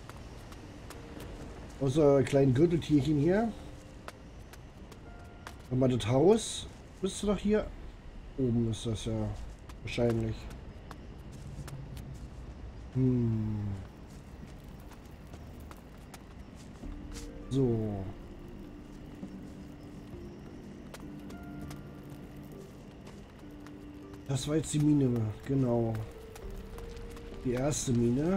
Speaker 1: Außer kleinen Gürteltierchen hier. Haben wir das Haus? Bist du doch hier? Oben ist das ja wahrscheinlich. So. Das war jetzt die Mine, genau. Die erste Mine.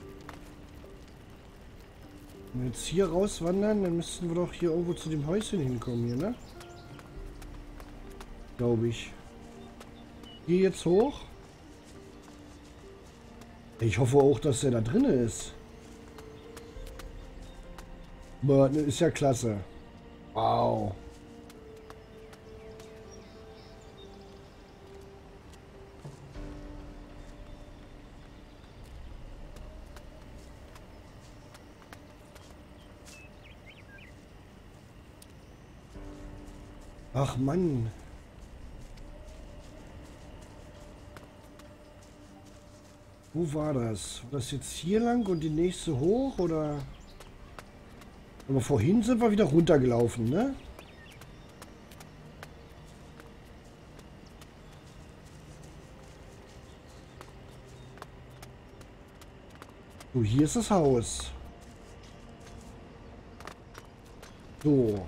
Speaker 1: Wenn wir jetzt hier rauswandern, dann müssten wir doch hier irgendwo zu dem Häuschen hinkommen hier, ne? Glaube ich. Hier jetzt hoch. Ich hoffe auch, dass der da drin ist. Aber ist ja klasse. Wow. Ach Mann. Wo war das? War das jetzt hier lang und die nächste hoch oder? Aber vorhin sind wir wieder runtergelaufen, ne? So, hier ist das Haus. So.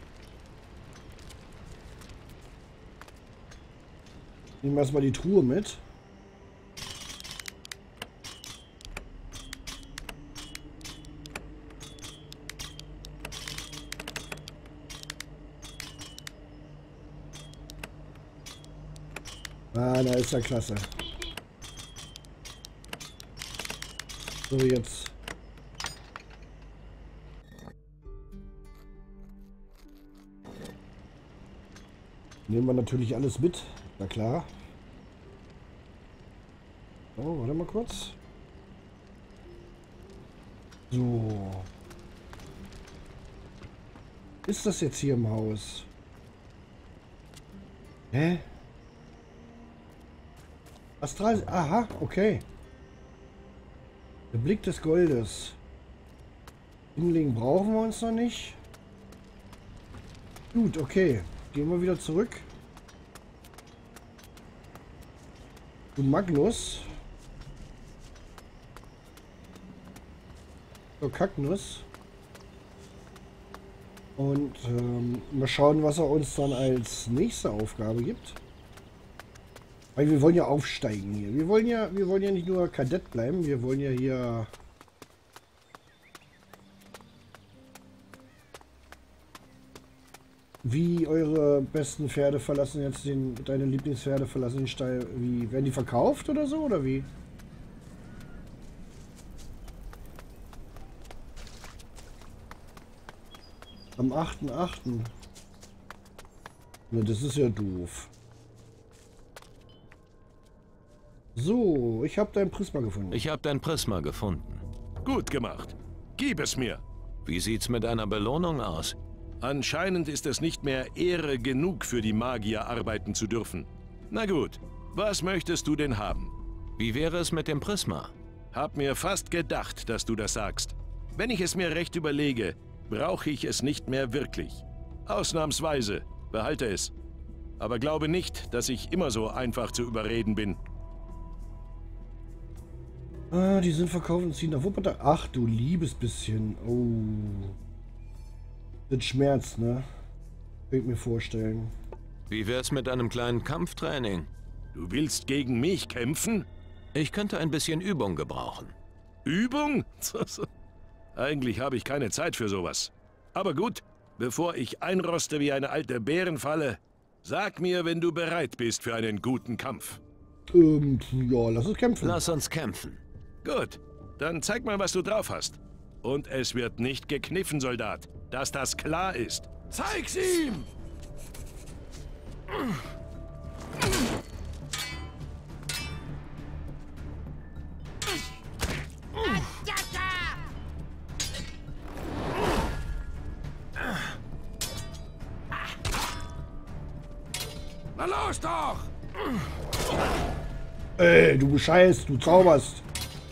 Speaker 1: Nehmen wir erstmal die Truhe mit. Ah, da ist ja klasse. So, jetzt. Nehmen wir natürlich alles mit. Na klar. Oh, warte mal kurz. So. Ist das jetzt hier im Haus? Hä? Astral... Aha, okay. Der Blick des Goldes. Hinlegen brauchen wir uns noch nicht. Gut, okay. Gehen wir wieder zurück. Zu Magnus. Zur Kaknus. Und mal schauen, was er uns dann als nächste Aufgabe gibt. Weil wir wollen ja aufsteigen hier. Wir wollen ja nicht nur Kadett bleiben, wir wollen ja hier wie eure besten Pferde verlassen jetzt deine Lieblingspferde verlassen den Stall. Wie werden die verkauft oder so oder wie? Am 8.8. Na, das ist ja doof. So, ich habe dein Prisma gefunden.
Speaker 2: Ich habe dein Prisma gefunden.
Speaker 4: Gut gemacht. Gib es mir.
Speaker 2: Wie sieht's mit einer Belohnung aus?
Speaker 4: Anscheinend ist es nicht mehr Ehre genug für die Magier arbeiten zu dürfen. Na gut, was möchtest du denn haben?
Speaker 2: Wie wäre es mit dem Prisma?
Speaker 4: Hab mir fast gedacht, dass du das sagst. Wenn ich es mir recht überlege, brauche ich es nicht mehr wirklich. Ausnahmsweise, behalte es. Aber glaube nicht, dass ich immer so einfach zu überreden bin.
Speaker 1: Ah, die sind verkauft und ziehen nach Wuppertal. Ach du liebes bisschen. Oh. Das schmerzt, ne? Kann ich mir vorstellen.
Speaker 2: Wie wär's mit einem kleinen Kampftraining?
Speaker 4: Du willst gegen mich kämpfen?
Speaker 2: Ich könnte ein bisschen Übung gebrauchen.
Speaker 4: Übung? Eigentlich habe ich keine Zeit für sowas. Aber gut, bevor ich einroste wie eine alte Bärenfalle, sag mir, wenn du bereit bist für einen guten Kampf.
Speaker 1: Ja, lass uns kämpfen.
Speaker 2: Lass uns kämpfen.
Speaker 4: Gut, dann zeig mal, was du drauf hast. Und es wird nicht gekniffen, Soldat, dass das klar ist.
Speaker 5: Zeig's ihm! Na los doch!
Speaker 1: Ey, du bescheißt, du zauberst.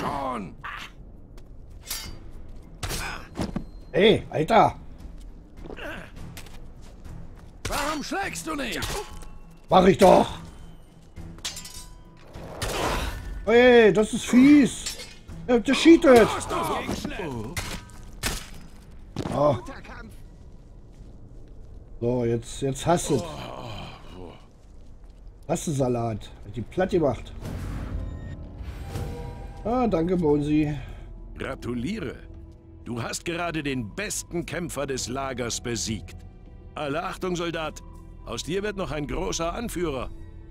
Speaker 5: schon!
Speaker 1: Ey, Alter!
Speaker 5: Warum schlägst du nicht?
Speaker 1: Mach ich doch! Ey, das ist fies! Der cheatet! Oh. So, jetzt hast du. Hast du Salat? Hat die platt gemacht. Ah, danke, Bonsi.
Speaker 4: Gratuliere. Du hast gerade den besten Kämpfer des Lagers besiegt. Alle Achtung, Soldat. Aus dir wird noch ein großer Anführer.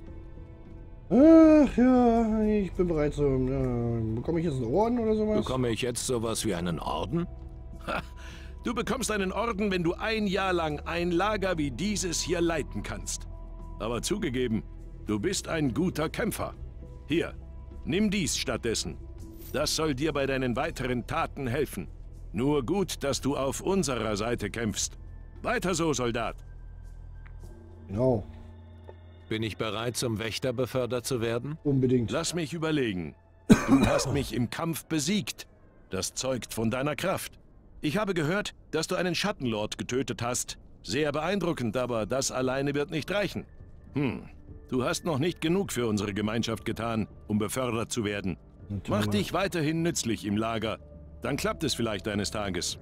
Speaker 1: Ach ja, ich bin bereit so. Bekomme ich jetzt einen Orden oder sowas?
Speaker 2: Bekomme ich jetzt sowas wie einen Orden?
Speaker 4: Ha, du bekommst einen Orden, wenn du ein Jahr lang ein Lager wie dieses hier leiten kannst. Aber zugegeben, du bist ein guter Kämpfer. Hier, nimm dies stattdessen. Das soll dir bei deinen weiteren Taten helfen. Nur gut, dass du auf unserer Seite kämpfst. Weiter so, Soldat.
Speaker 1: Genau.
Speaker 2: Bin ich bereit, zum Wächter befördert zu werden?
Speaker 1: Unbedingt.
Speaker 4: Lass mich überlegen. Du hast mich im Kampf besiegt. Das zeugt von deiner Kraft. Ich habe gehört, dass du einen Schattenlord getötet hast. Sehr beeindruckend, aber das alleine wird nicht reichen. Du hast noch nicht genug für unsere Gemeinschaft getan, um befördert zu werden. Mach dich weiterhin nützlich im Lager. Dann klappt es vielleicht eines Tages.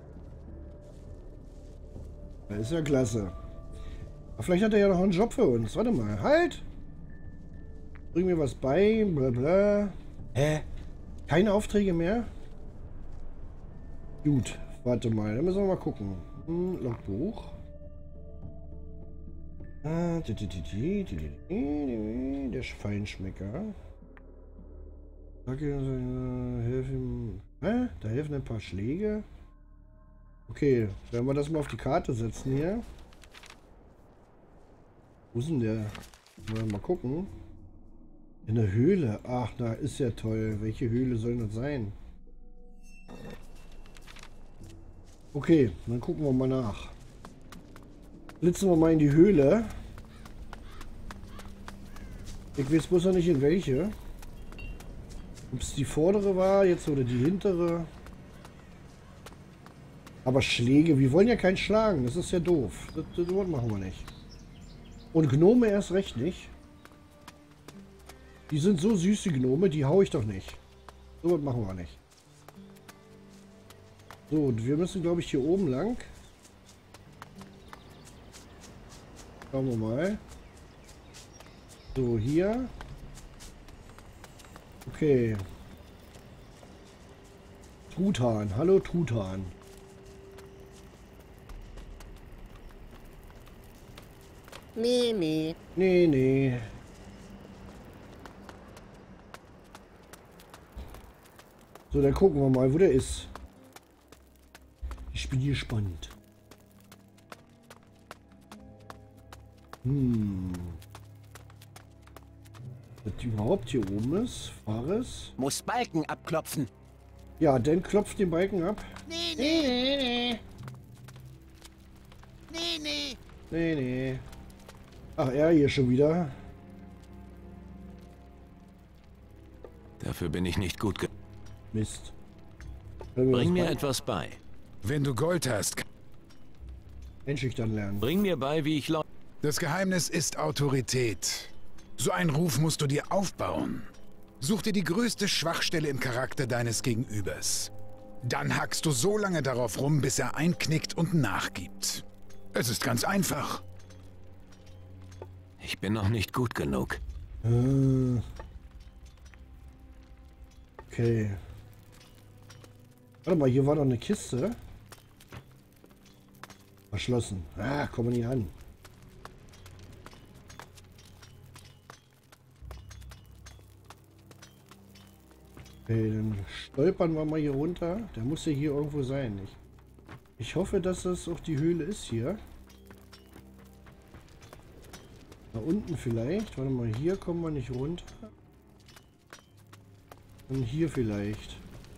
Speaker 1: Das ist ja klasse. Aber vielleicht hat er ja noch einen Job für uns. Warte mal. Halt! Bring mir was bei. Blablabla. Hä? Keine Aufträge mehr? Gut. Warte mal. Dann müssen wir mal gucken. Logbuch. Der Feinschmecker. Helfen. Hä? Da helfen ein paar Schläge. Okay, werden wir das mal auf die Karte setzen hier. Wo ist denn der? Mal gucken. In der Höhle. Ach, na, ist ja toll. Welche Höhle soll das sein? Okay, dann gucken wir mal nach. Blitzen wir mal in die Höhle. Ich weiß bloß noch nicht in welche. Ob es die vordere war jetzt oder die hintere. Aber Schläge, wir wollen ja keinen schlagen. Das ist ja doof. Das machen wir nicht. Und Gnome erst recht nicht. Die sind so süß, die Gnome, die hau ich doch nicht. So was machen wir nicht. So, und wir müssen, glaube ich, hier oben lang. Schauen wir mal. So, hier. Okay. Truthahn. Hallo, Truthahn.
Speaker 10: Nee.
Speaker 1: Nee. So, dann gucken wir mal, wo der ist. Ich bin gespannt. Was überhaupt hier oben ist? Fares?
Speaker 6: Muss Balken abklopfen.
Speaker 1: Ja, dann klopft den Balken ab.
Speaker 10: Nee.
Speaker 1: Nee. Ach, er hier schon wieder.
Speaker 2: Dafür bin ich nicht gut.
Speaker 1: Mist.
Speaker 2: Bring mir etwas bei.
Speaker 11: Wenn du Gold hast,
Speaker 1: Einschüchtern lernen.
Speaker 2: Bring mir bei, wie ich läuft.
Speaker 11: das Geheimnis ist Autorität. So einen Ruf musst du dir aufbauen. Such dir die größte Schwachstelle im Charakter deines Gegenübers. Dann hackst du so lange darauf rum, bis er einknickt und nachgibt. Es ist ganz einfach.
Speaker 2: Ich bin noch nicht gut genug.
Speaker 1: Okay. Warte mal, hier war doch eine Kiste. Verschlossen. Ah, komm nicht an. Okay, dann stolpern wir mal hier runter. Der muss ja hier irgendwo sein. Ich hoffe, dass das auch die Höhle ist hier. Da unten vielleicht. Warte mal, hier kommen wir nicht runter. Und hier vielleicht.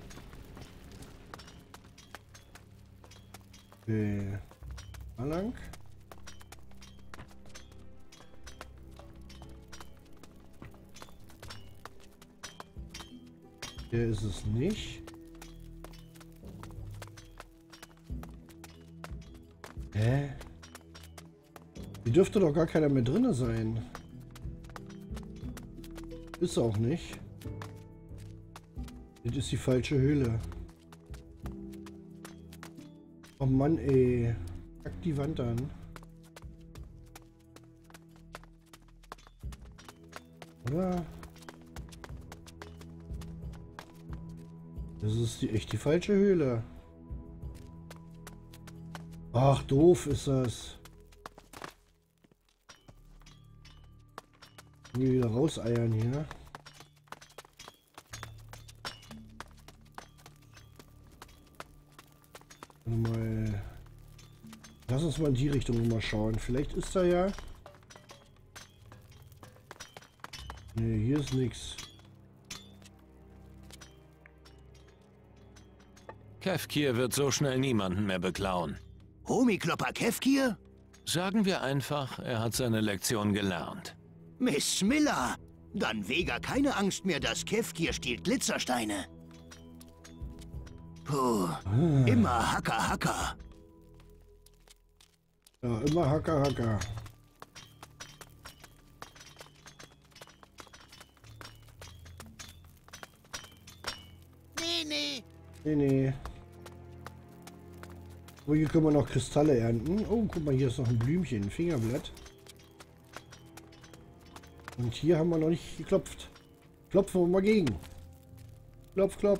Speaker 1: Okay. Da lang. Der ist es nicht. Hä? Hier dürfte doch gar keiner mehr drin sein. Ist auch nicht. Das ist die falsche Höhle. Oh Mann, ey. Pack die Wand an. Oder? Das ist echt die falsche Höhle. Ach, doof ist das. Wieder rauseiern hier. Mal. Lass uns mal in die Richtung mal schauen. Vielleicht ist da ja. Ne, hier ist nichts.
Speaker 2: Kefkir wird so schnell niemanden mehr beklauen.
Speaker 7: Homiklopper Kefkir?
Speaker 2: Sagen wir einfach, er hat seine Lektion gelernt.
Speaker 7: Miss Miller! Dann Vega keine Angst mehr, dass Kefkir stiehlt Glitzersteine. Puh, immer Hacker, Hacker.
Speaker 1: Ja, immer Hacker, Hacker. Nee. Oh, hier können wir noch Kristalle ernten. Oh, guck mal, hier ist noch ein Blümchen, ein Fingerblatt. Und hier haben wir noch nicht geklopft. Klopfen wir mal gegen. Klopf, klopf.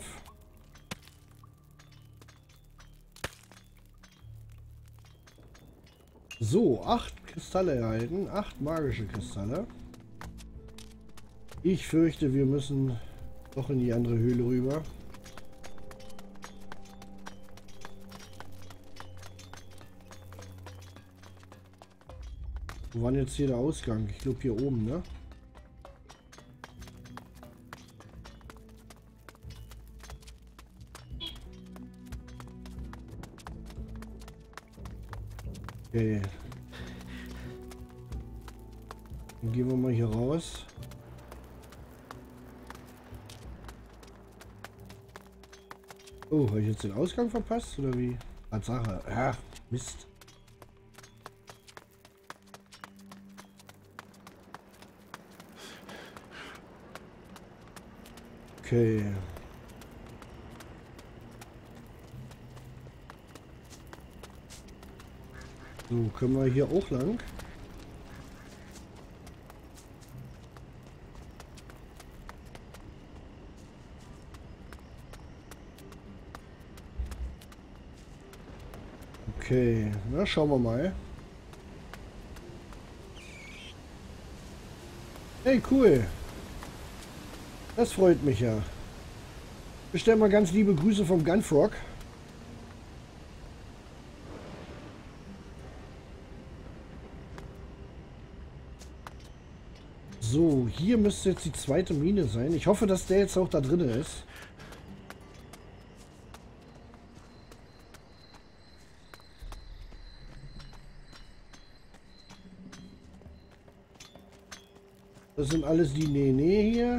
Speaker 1: So, 8 Kristalle erhalten. 8 magische Kristalle. Ich fürchte, wir müssen doch in die andere Höhle rüber. Wo war jetzt hier der Ausgang? Ich glaube hier oben, ne? Okay. Dann gehen wir mal hier raus. Oh, habe ich jetzt den Ausgang verpasst oder wie? Tatsache. Ach, Mist. Okay. So, können wir hier auch lang? Okay, na schauen wir mal. Hey, cool. Das freut mich ja. Bestell mal ganz liebe Grüße vom Gunfrog. So, hier müsste jetzt die zweite Mine sein. Ich hoffe, dass der jetzt auch da drin ist. Das sind alles die Nee hier.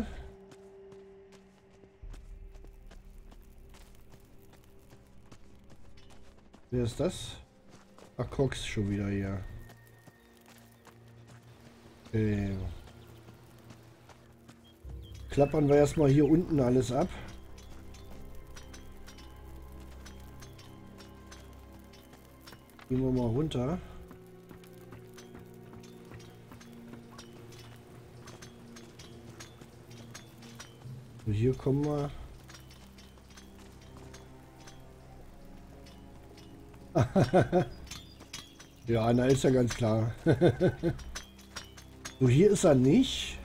Speaker 1: Wer ist das? Ach, Cox schon wieder hier. Okay. Klappern wir erstmal hier unten alles ab. Gehen wir mal runter. So, hier kommen wir. Ja, na ist ja ganz klar. So, hier ist er nicht.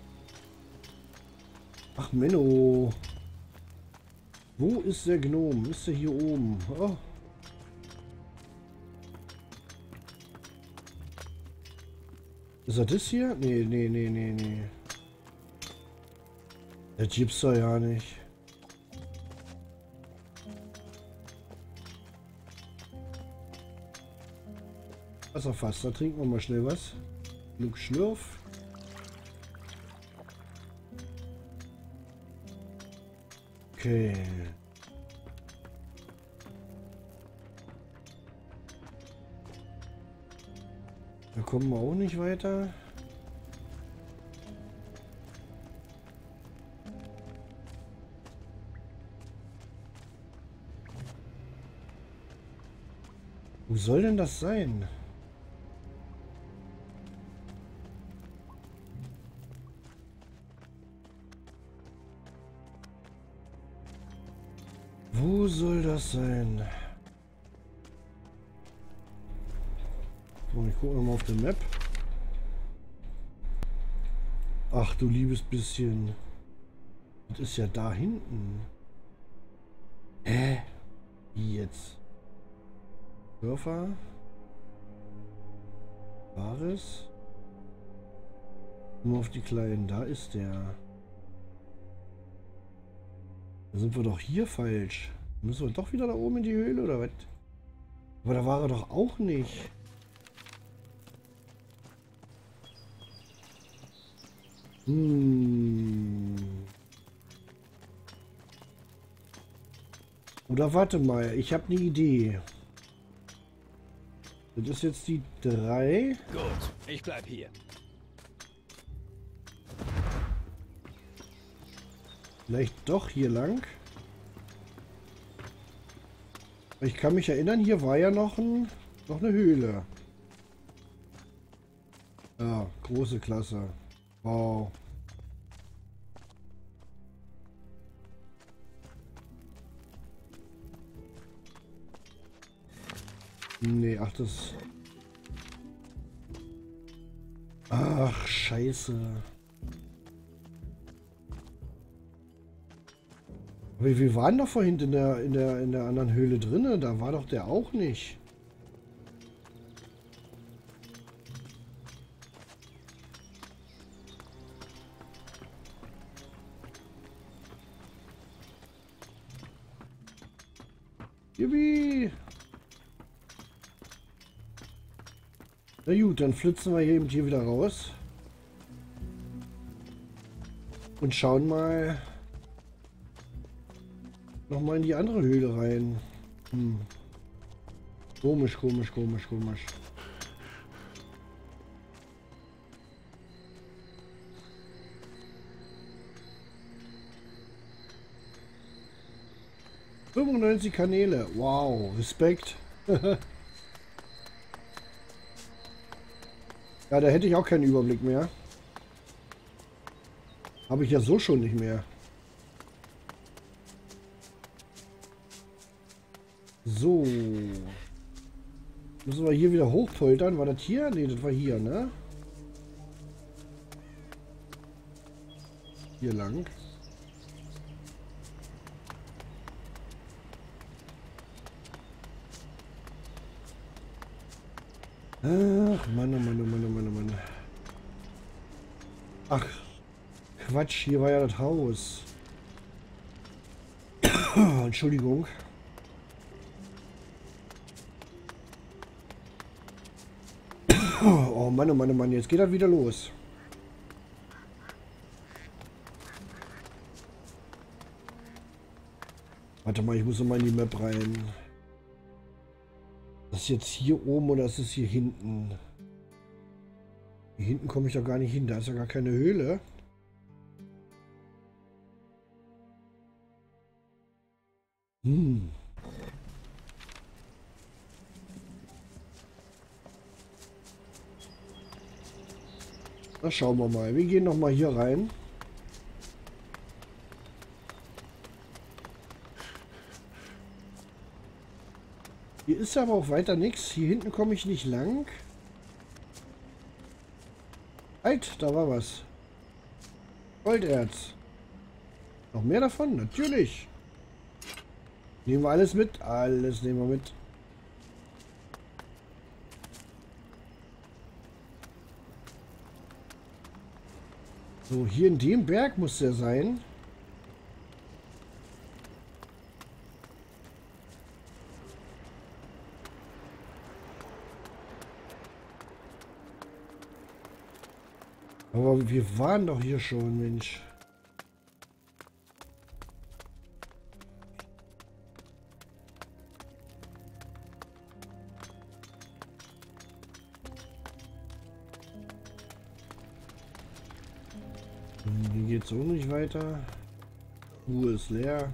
Speaker 1: Ach, Menno. Wo ist der Gnom? Ist er hier oben? Oh. Ist er das hier? Nee. Das gibt's doch ja nicht. Wasserfass, da trinken wir mal schnell was. Genug Schlürf. Okay. Da kommen wir auch nicht weiter. Wo soll denn das sein? Wo soll das sein? So, ich gucke mal auf der Map. Ach du liebes bisschen. Das ist ja da hinten. Hä? Wie jetzt? Dörfer? War es? Nur auf die Kleinen. Da ist der. Da sind wir doch hier falsch. Müssen wir doch wieder da oben in die Höhle oder was? Aber da war er doch auch nicht. Oder warte mal, ich habe eine Idee. Das ist jetzt die 3.
Speaker 8: Gut, ich bleib hier.
Speaker 1: Vielleicht doch hier lang. Ich kann mich erinnern, hier war ja noch eine Höhle. Ja, große Klasse. Wow. Nee, ach das... Ach, scheiße. Aber wir waren doch vorhin in der anderen Höhle drinne. Da war doch der auch nicht. Yippie! Na gut, dann flitzen wir eben hier wieder raus. Und schauen mal nochmal in die andere Höhle rein. Komisch, komisch, komisch, komisch. ...95 Kanäle. Wow, Respekt. Ja, da hätte ich auch keinen Überblick mehr. Habe ich ja so schon nicht mehr. So. Müssen wir hier wieder hochpoltern. War das hier? Ne, das war hier, ne? Hier lang. Ach, Mann, oh Mann, oh Mann, oh Mann, oh Mann. Ach, Quatsch, hier war ja das Haus. Entschuldigung. Oh Mann, oh Mann, oh Mann, jetzt geht das wieder los. Warte mal, ich muss noch mal in die Map rein. Das ist jetzt hier oben oder ist es hier hinten? Hier hinten komme ich doch gar nicht hin, da ist ja gar keine Höhle. Na, schauen wir mal. Wir gehen noch mal hier rein. Hier ist aber auch weiter nichts. Hier hinten komme ich nicht lang. Halt, da war was. Golderz. Noch mehr davon? Natürlich. Nehmen wir alles mit? Alles nehmen wir mit. So, hier in dem Berg muss der sein. Aber wir waren doch hier schon, Mensch. geht so nicht weiter. Uhr ist leer.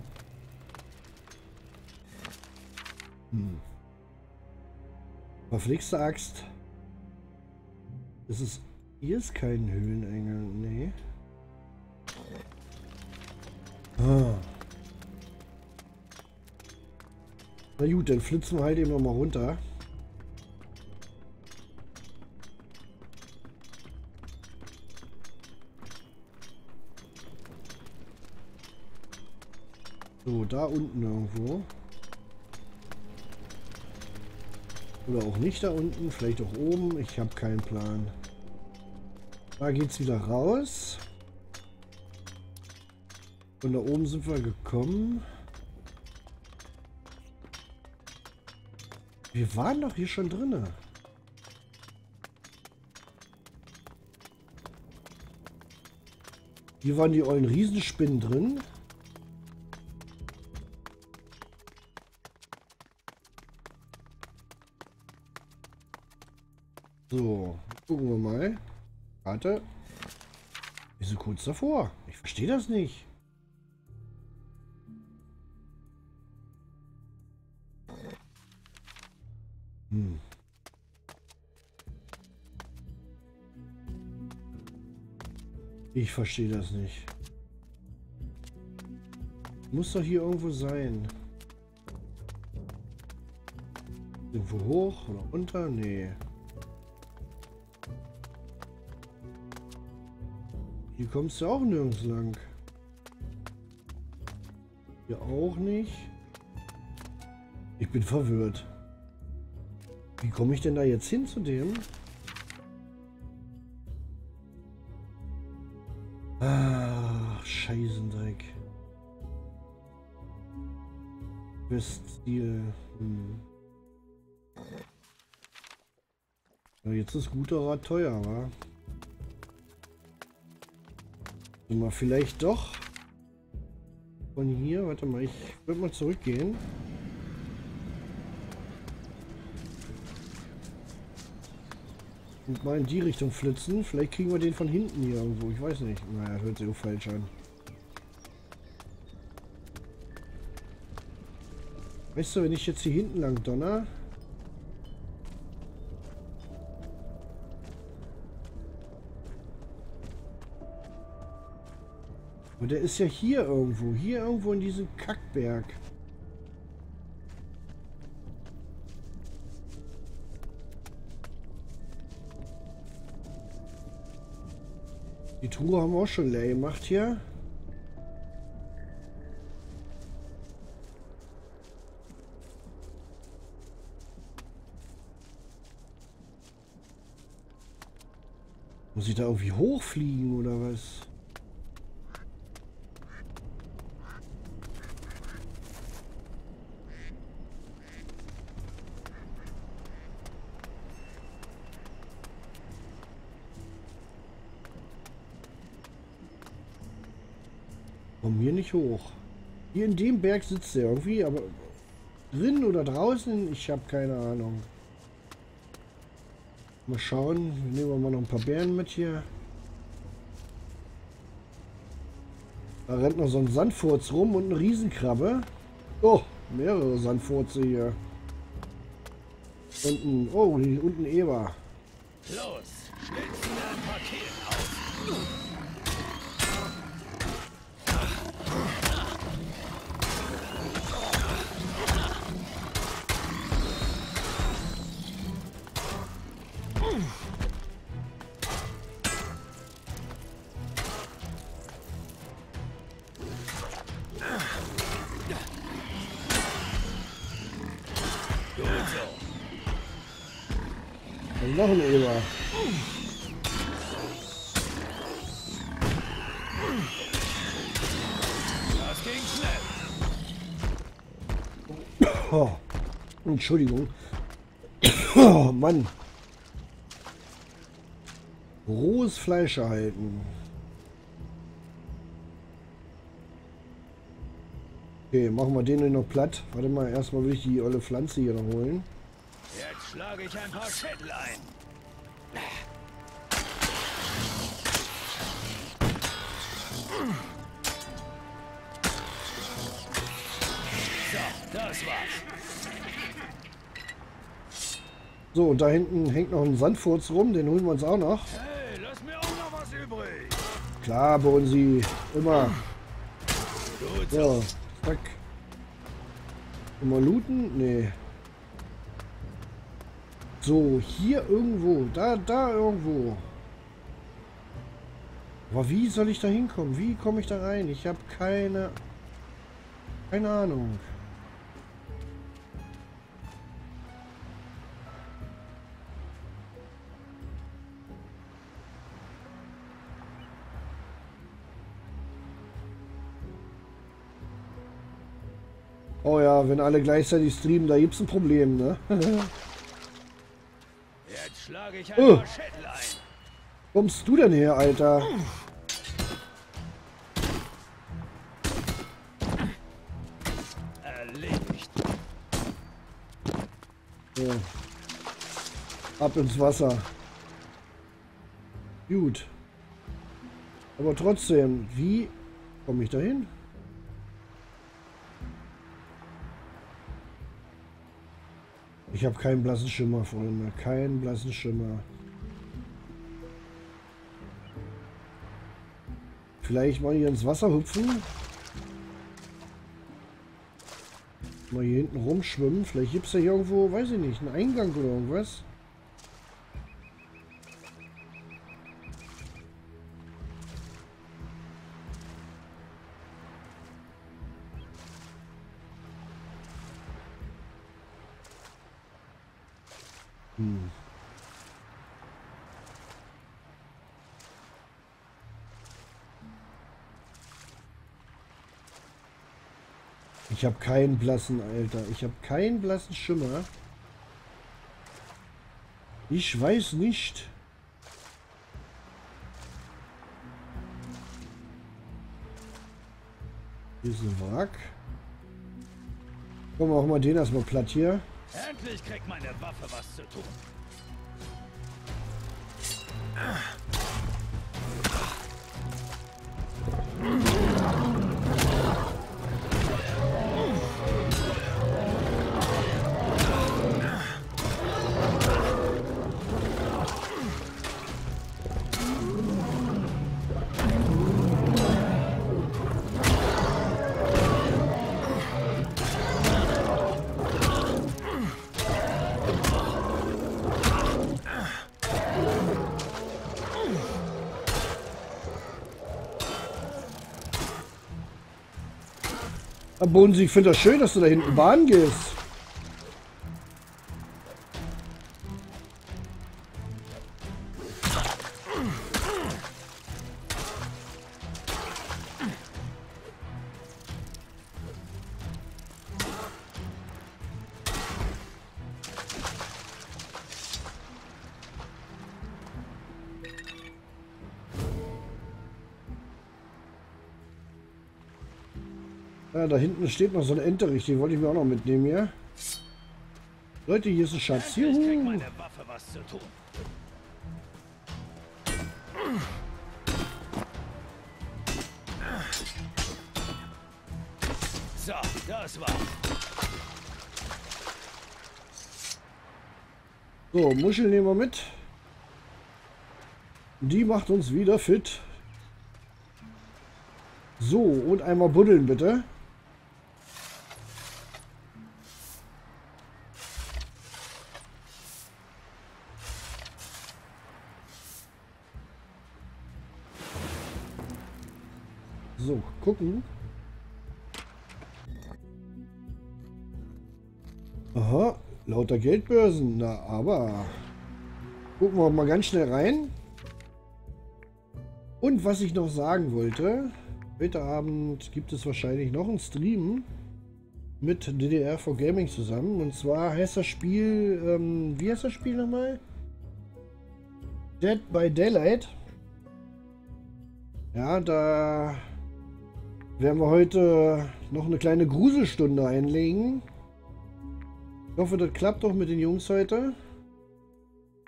Speaker 1: Verflixte Axt. Ist es... Hier ist kein Höhlenengel. Nee. Ah. Na gut, dann flitzen wir halt eben nochmal runter. So, da unten irgendwo. Oder auch nicht da unten, vielleicht auch oben. Ich habe keinen Plan. Da geht's wieder raus. Von da oben sind wir gekommen. Wir waren doch hier schon drinne. Hier waren die ollen Riesenspinnen drin. So, gucken wir mal. Warte. Wir sind kurz davor. Ich verstehe das nicht. Ich verstehe das nicht. Muss doch hier irgendwo sein. Irgendwo hoch oder runter? Nee. Hier kommst du auch nirgends lang. Hier auch nicht. Ich bin verwirrt. Wie komme ich denn da jetzt hin zu dem? Ach, Scheißendreck. Weststil. Ja, jetzt ist guter Rat teuer, wa? Mal vielleicht doch von hier. Warte mal, ich würde mal zurückgehen. Und mal in die Richtung flitzen. Vielleicht kriegen wir den von hinten hier irgendwo. Ich weiß nicht. Naja, hört sich auch falsch an. Weißt du, wenn ich jetzt hier hinten lang donner. Und der ist ja hier irgendwo in diesem Kackberg. Die Truhe haben wir auch schon leer gemacht hier. Muss ich da irgendwie hochfliegen oder was? Komm hier nicht hoch. Hier in dem Berg sitzt er irgendwie, aber drin oder draußen, ich habe keine Ahnung. Mal schauen, nehmen wir mal noch ein paar Beeren mit hier. Da rennt noch so ein Sandfurz rum und eine Riesenkrabbe. Oh, mehrere Sandfurze hier. Und ein, oh, und ein Eber.
Speaker 8: Los, schlitzen ein paar Kehlen auf.
Speaker 1: Und noch ein Eber.
Speaker 8: Das ging schnell.
Speaker 1: Oh, Entschuldigung. Oh Mann. Rohes Fleisch erhalten. Okay, machen wir den noch platt. Warte mal, erstmal will ich die olle Pflanze hier noch holen.
Speaker 8: Jetzt schlage ich ein paar Schädel ein. So, das war's.
Speaker 1: So, und da hinten hängt noch ein Sandfurz rum, den holen wir uns auch noch.
Speaker 8: Hey, lass mir auch noch was übrig.
Speaker 1: Klar, Bonsi. Immer.
Speaker 8: Gut
Speaker 1: So, zack. Immer looten? Nee. So, hier irgendwo. Da irgendwo. Aber wie soll ich da hinkommen? Wie komme ich da rein? Ich habe keine Ahnung. Oh ja, wenn alle gleichzeitig streamen, da gibt's ein Problem, ne?
Speaker 8: Jetzt schlage ich ein paar Schädel ein.
Speaker 1: Kommst du denn her, Alter?
Speaker 8: Erledigt.
Speaker 1: Ja. Ab ins Wasser. Gut. Aber trotzdem, wie komme ich da hin? Ich habe keinen blassen Schimmer, Freunde. Keinen blassen Schimmer. Vielleicht mal hier ins Wasser hüpfen. Mal hier hinten rumschwimmen. Vielleicht gibt es ja hier irgendwo, weiß ich nicht, einen Eingang oder irgendwas. Ich habe keinen blassen, Alter. Ich habe keinen blassen Schimmer. Ich weiß nicht. Hier ist ein Wrack. Komm, auch mal den erstmal platt hier.
Speaker 8: Endlich kriegt meine Waffe was zu tun.
Speaker 1: Bonsi, ich finde das schön, dass du da hinten Bahn gehst. Ja, da hinten steht noch so eine Enterich, die wollte ich mir auch noch mitnehmen hier. Leute, hier ist ein Schatz.
Speaker 8: Ich krieg meine Waffe was zu tun. So, das war's.
Speaker 1: So, Muschel nehmen wir mit. Die macht uns wieder fit. So, und einmal buddeln bitte. So, gucken. Aha, lauter Geldbörsen. Na, aber gucken wir mal ganz schnell rein. Und was ich noch sagen wollte, heute Abend gibt es wahrscheinlich noch einen Stream mit DDR4 Gaming zusammen. Und zwar heißt das Spiel, wie heißt das Spiel nochmal? Dead by Daylight. Ja, da werden wir heute noch eine kleine Gruselstunde einlegen. Ich hoffe, das klappt doch mit den Jungs heute.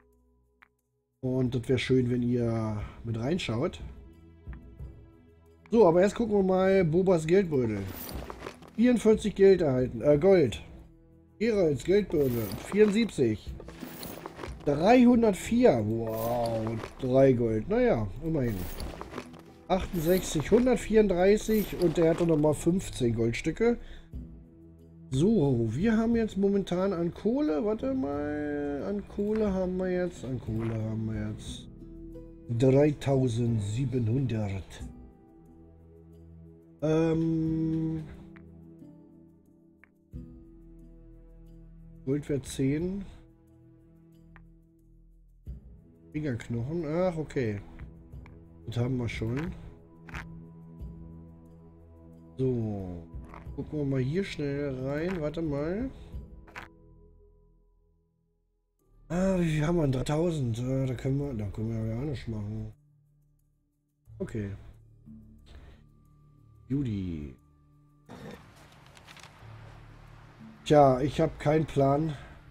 Speaker 1: Und das wäre schön, wenn ihr mit reinschaut. So, aber erst gucken wir mal Bobas Geldbeutel. 44 Geld erhalten. Gold. Geralds Geldbeutel. 74. 304. Wow. 3 Gold. Naja, immerhin. 68. 134. Und der hatte nochmal 15 Goldstücke. So, wir haben jetzt momentan an Kohle. Warte mal. An Kohle haben wir jetzt. 3700. Goldwert 10. Fingerknochen. Ach, okay. Das haben wir schon. So. Gucken wir mal hier schnell rein. Warte mal. Ah, wie viel haben wir? 3000. Da können wir ja gar nicht machen. Okay. Judy. Tja, ich habe keinen Plan,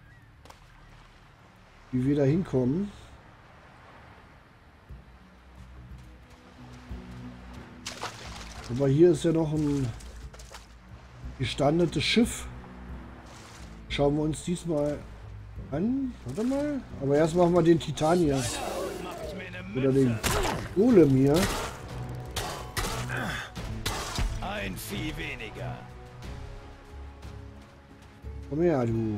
Speaker 1: wie wir da hinkommen. Aber hier ist ja noch ein gestandetes Schiff. Schauen wir uns diesmal an. Warte mal. Aber erst machen wir den Titanier. Oder den Golem hier.
Speaker 8: Ein Vieh weniger.
Speaker 1: Komm her, du.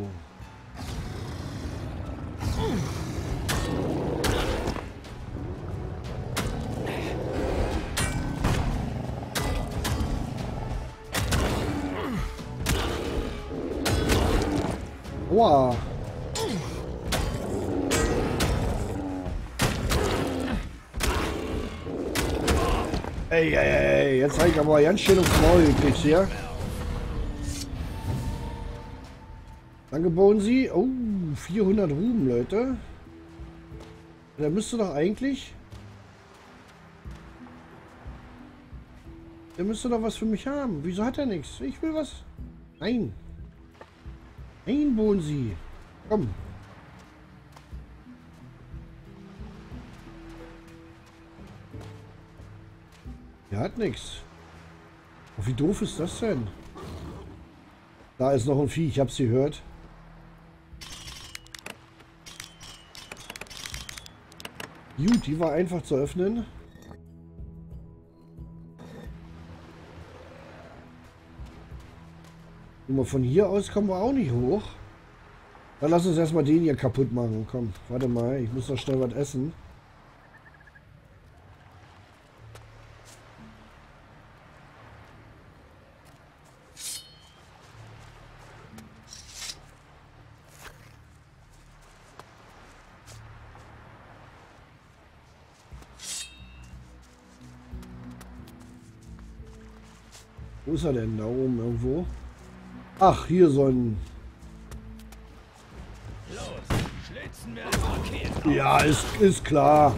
Speaker 1: Wow. Ey, jetzt habe ich aber ganz schön aufs Maul gekriegt hier. Danke, Bonesy. Oh, 400 Ruben, Leute. Der müsste doch eigentlich... Der müsste doch was für mich haben. Wieso hat er nichts? Ich will was. Nein. Nein, Bonesy. Komm. Er hat nichts. Oh, wie doof ist das denn? Da ist noch ein Vieh, ich hab's gehört. Gut, die war einfach zu öffnen. Nur von hier aus kommen wir auch nicht hoch. Dann lass uns erstmal den hier kaputt machen. Komm, warte mal, ich muss noch schnell was essen. Wo ist er denn? Da oben irgendwo? Ach, hier so ein...
Speaker 8: Los, schlitzen wir ein Paket.
Speaker 1: Ja, ist klar.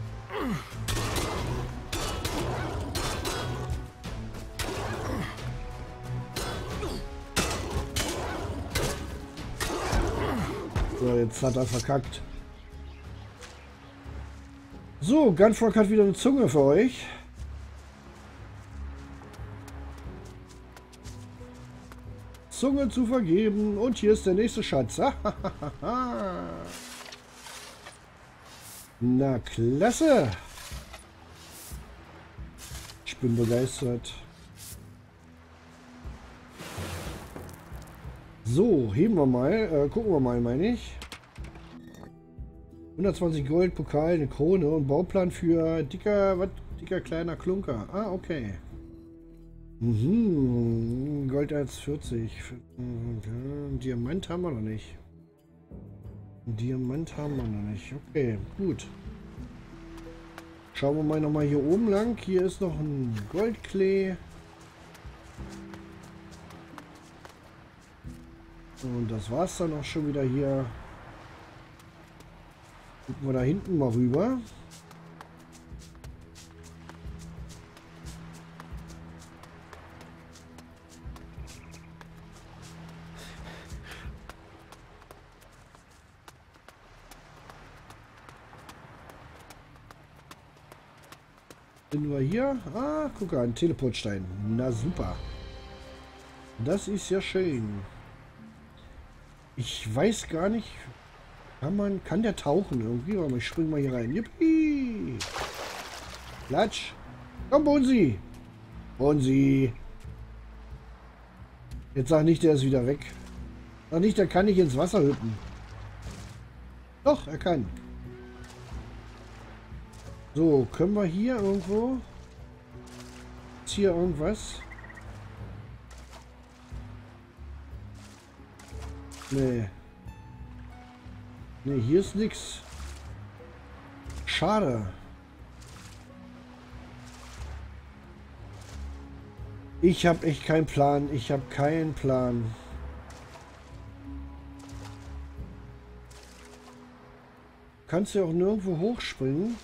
Speaker 1: So, jetzt hat er verkackt. So, Gunfrog hat wieder eine Zunge für euch. Zunge zu vergeben. Und hier ist der nächste Schatz. Na, klasse. Ich bin begeistert. So, heben wir mal. Gucken wir mal, meine ich. 120 Gold, Pokal, eine Krone und Bauplan für dicker kleiner Klunker. Ah, okay. Mhm, Golderz 40. Diamant haben wir noch nicht. Diamant haben wir noch nicht. Okay, gut. Schauen wir mal nochmal hier oben lang. Hier ist noch ein Goldklee. Und das war's dann auch schon wieder hier. Gucken wir da hinten mal rüber. Sind wir hier? Ah, guck mal, ein Teleportstein. Na super. Das ist ja schön. Ich weiß gar nicht. Kann der tauchen irgendwie? Aber ich spring mal hier rein. Yippie! Klatsch! Komm, Bonsi! Bonsi! Jetzt sag nicht, der ist wieder weg. Sag nicht, der kann nicht ins Wasser hüpfen. Doch, er kann. So, können wir hier irgendwo? Ist hier irgendwas? Nee. Nee, hier ist nichts. Schade. Ich habe echt keinen Plan. Ich habe keinen Plan. Kannst du auch nirgendwo hochspringen?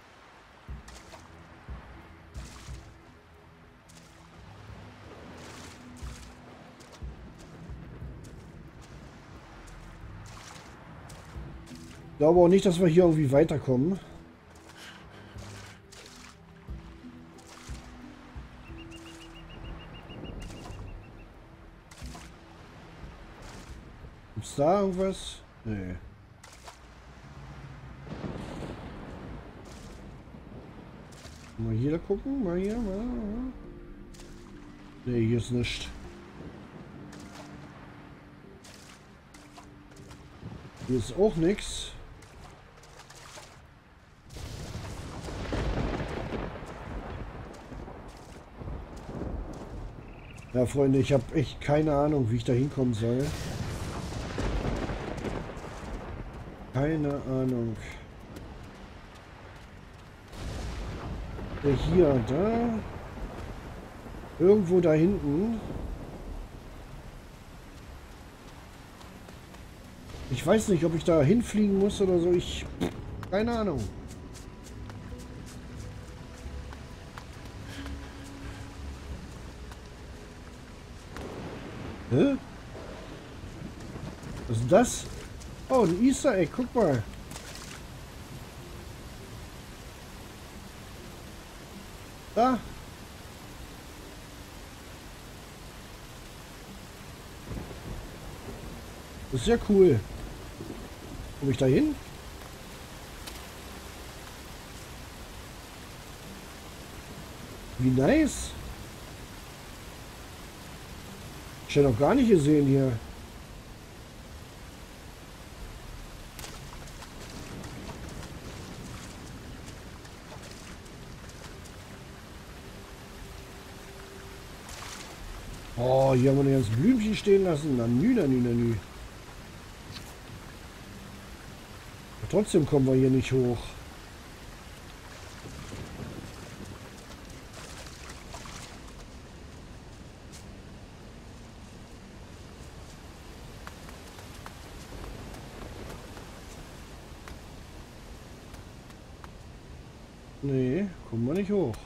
Speaker 1: Ich glaube auch nicht, dass wir hier irgendwie weiterkommen. Gibt's da irgendwas? Nee. Mal hier gucken, mal hier, mal. Nee, hier ist nichts. Hier ist auch nichts. Ja, Freunde, ich habe echt keine Ahnung, wie ich da hinkommen soll. Keine Ahnung. Hier, da. Irgendwo da hinten. Ich weiß nicht, ob ich da hinfliegen muss oder so. Keine Ahnung. Hä? Was ist denn das? Oh, ein Easter Egg, guck mal. Da. Das ist ja cool. Komme ich da hin? Wie nice. Ich hätte noch gar nicht gesehen hier. Oh, hier haben wir ein ganzes Blümchen stehen lassen. Na nü, na nü, na nü. Trotzdem kommen wir hier nicht hoch. Nee, kommen wir nicht hoch.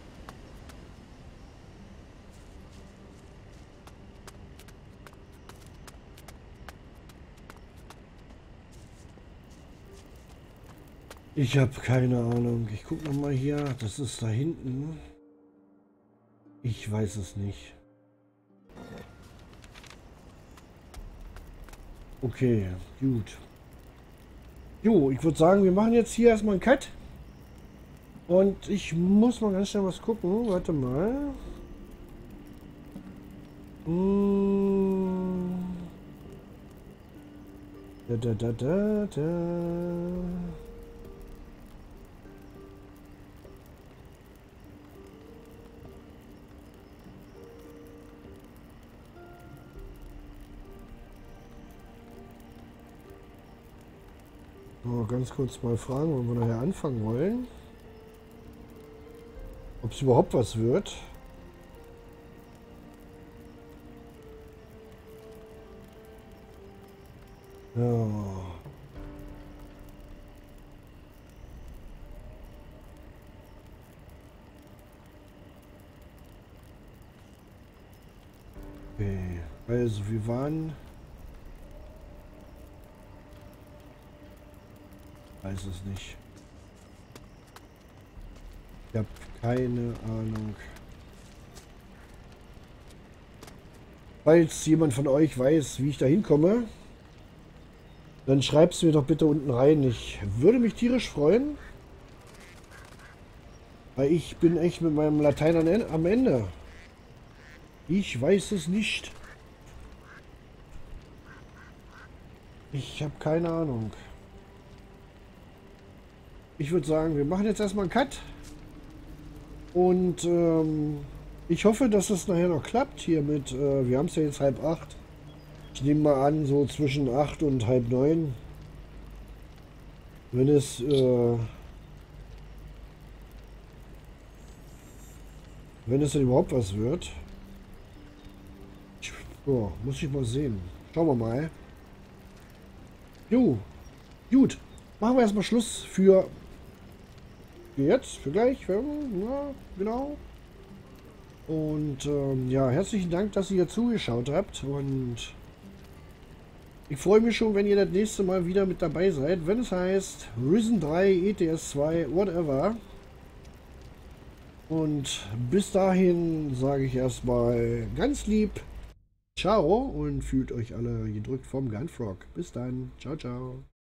Speaker 1: Ich habe keine Ahnung. Ich gucke noch mal hier. Das ist da hinten. Ich weiß es nicht. Okay, gut. Jo, ich würde sagen, wir machen jetzt hier erstmal einen Cut. Und ich muss mal ganz schnell was gucken. Warte mal. Da. Ganz kurz mal fragen, wo wir nachher anfangen wollen. Ob es überhaupt was wird. Ja. Okay, also wir waren... Weiß es nicht. Ich habe keine Ahnung. Falls jemand von euch weiß, wie ich da hinkomme, dann schreibt es mir doch bitte unten rein. Ich würde mich tierisch freuen. Weil ich bin echt mit meinem Latein am Ende. Ich weiß es nicht. Ich habe keine Ahnung. Ich würde sagen, wir machen jetzt erstmal einen Cut. Und ich hoffe, dass es nachher noch klappt hier mit, wir haben es ja jetzt 7:30. Ich nehme mal an, so zwischen 8 und 8:30. Wenn es, wenn es denn überhaupt was wird. Ja, muss ich mal sehen. Schauen wir mal. Jo, gut. Machen wir erstmal Schluss für jetzt, für gleich. Ja, genau. Und ja, herzlichen Dank, dass ihr zugeschaut habt. Und ich freue mich schon, wenn ihr das nächste Mal wieder mit dabei seid, wenn es heißt Risen 3, ETS 2, whatever. Und bis dahin sage ich erstmal ganz lieb ciao und fühlt euch alle gedrückt vom Gunfrog. Bis dann. Ciao, ciao.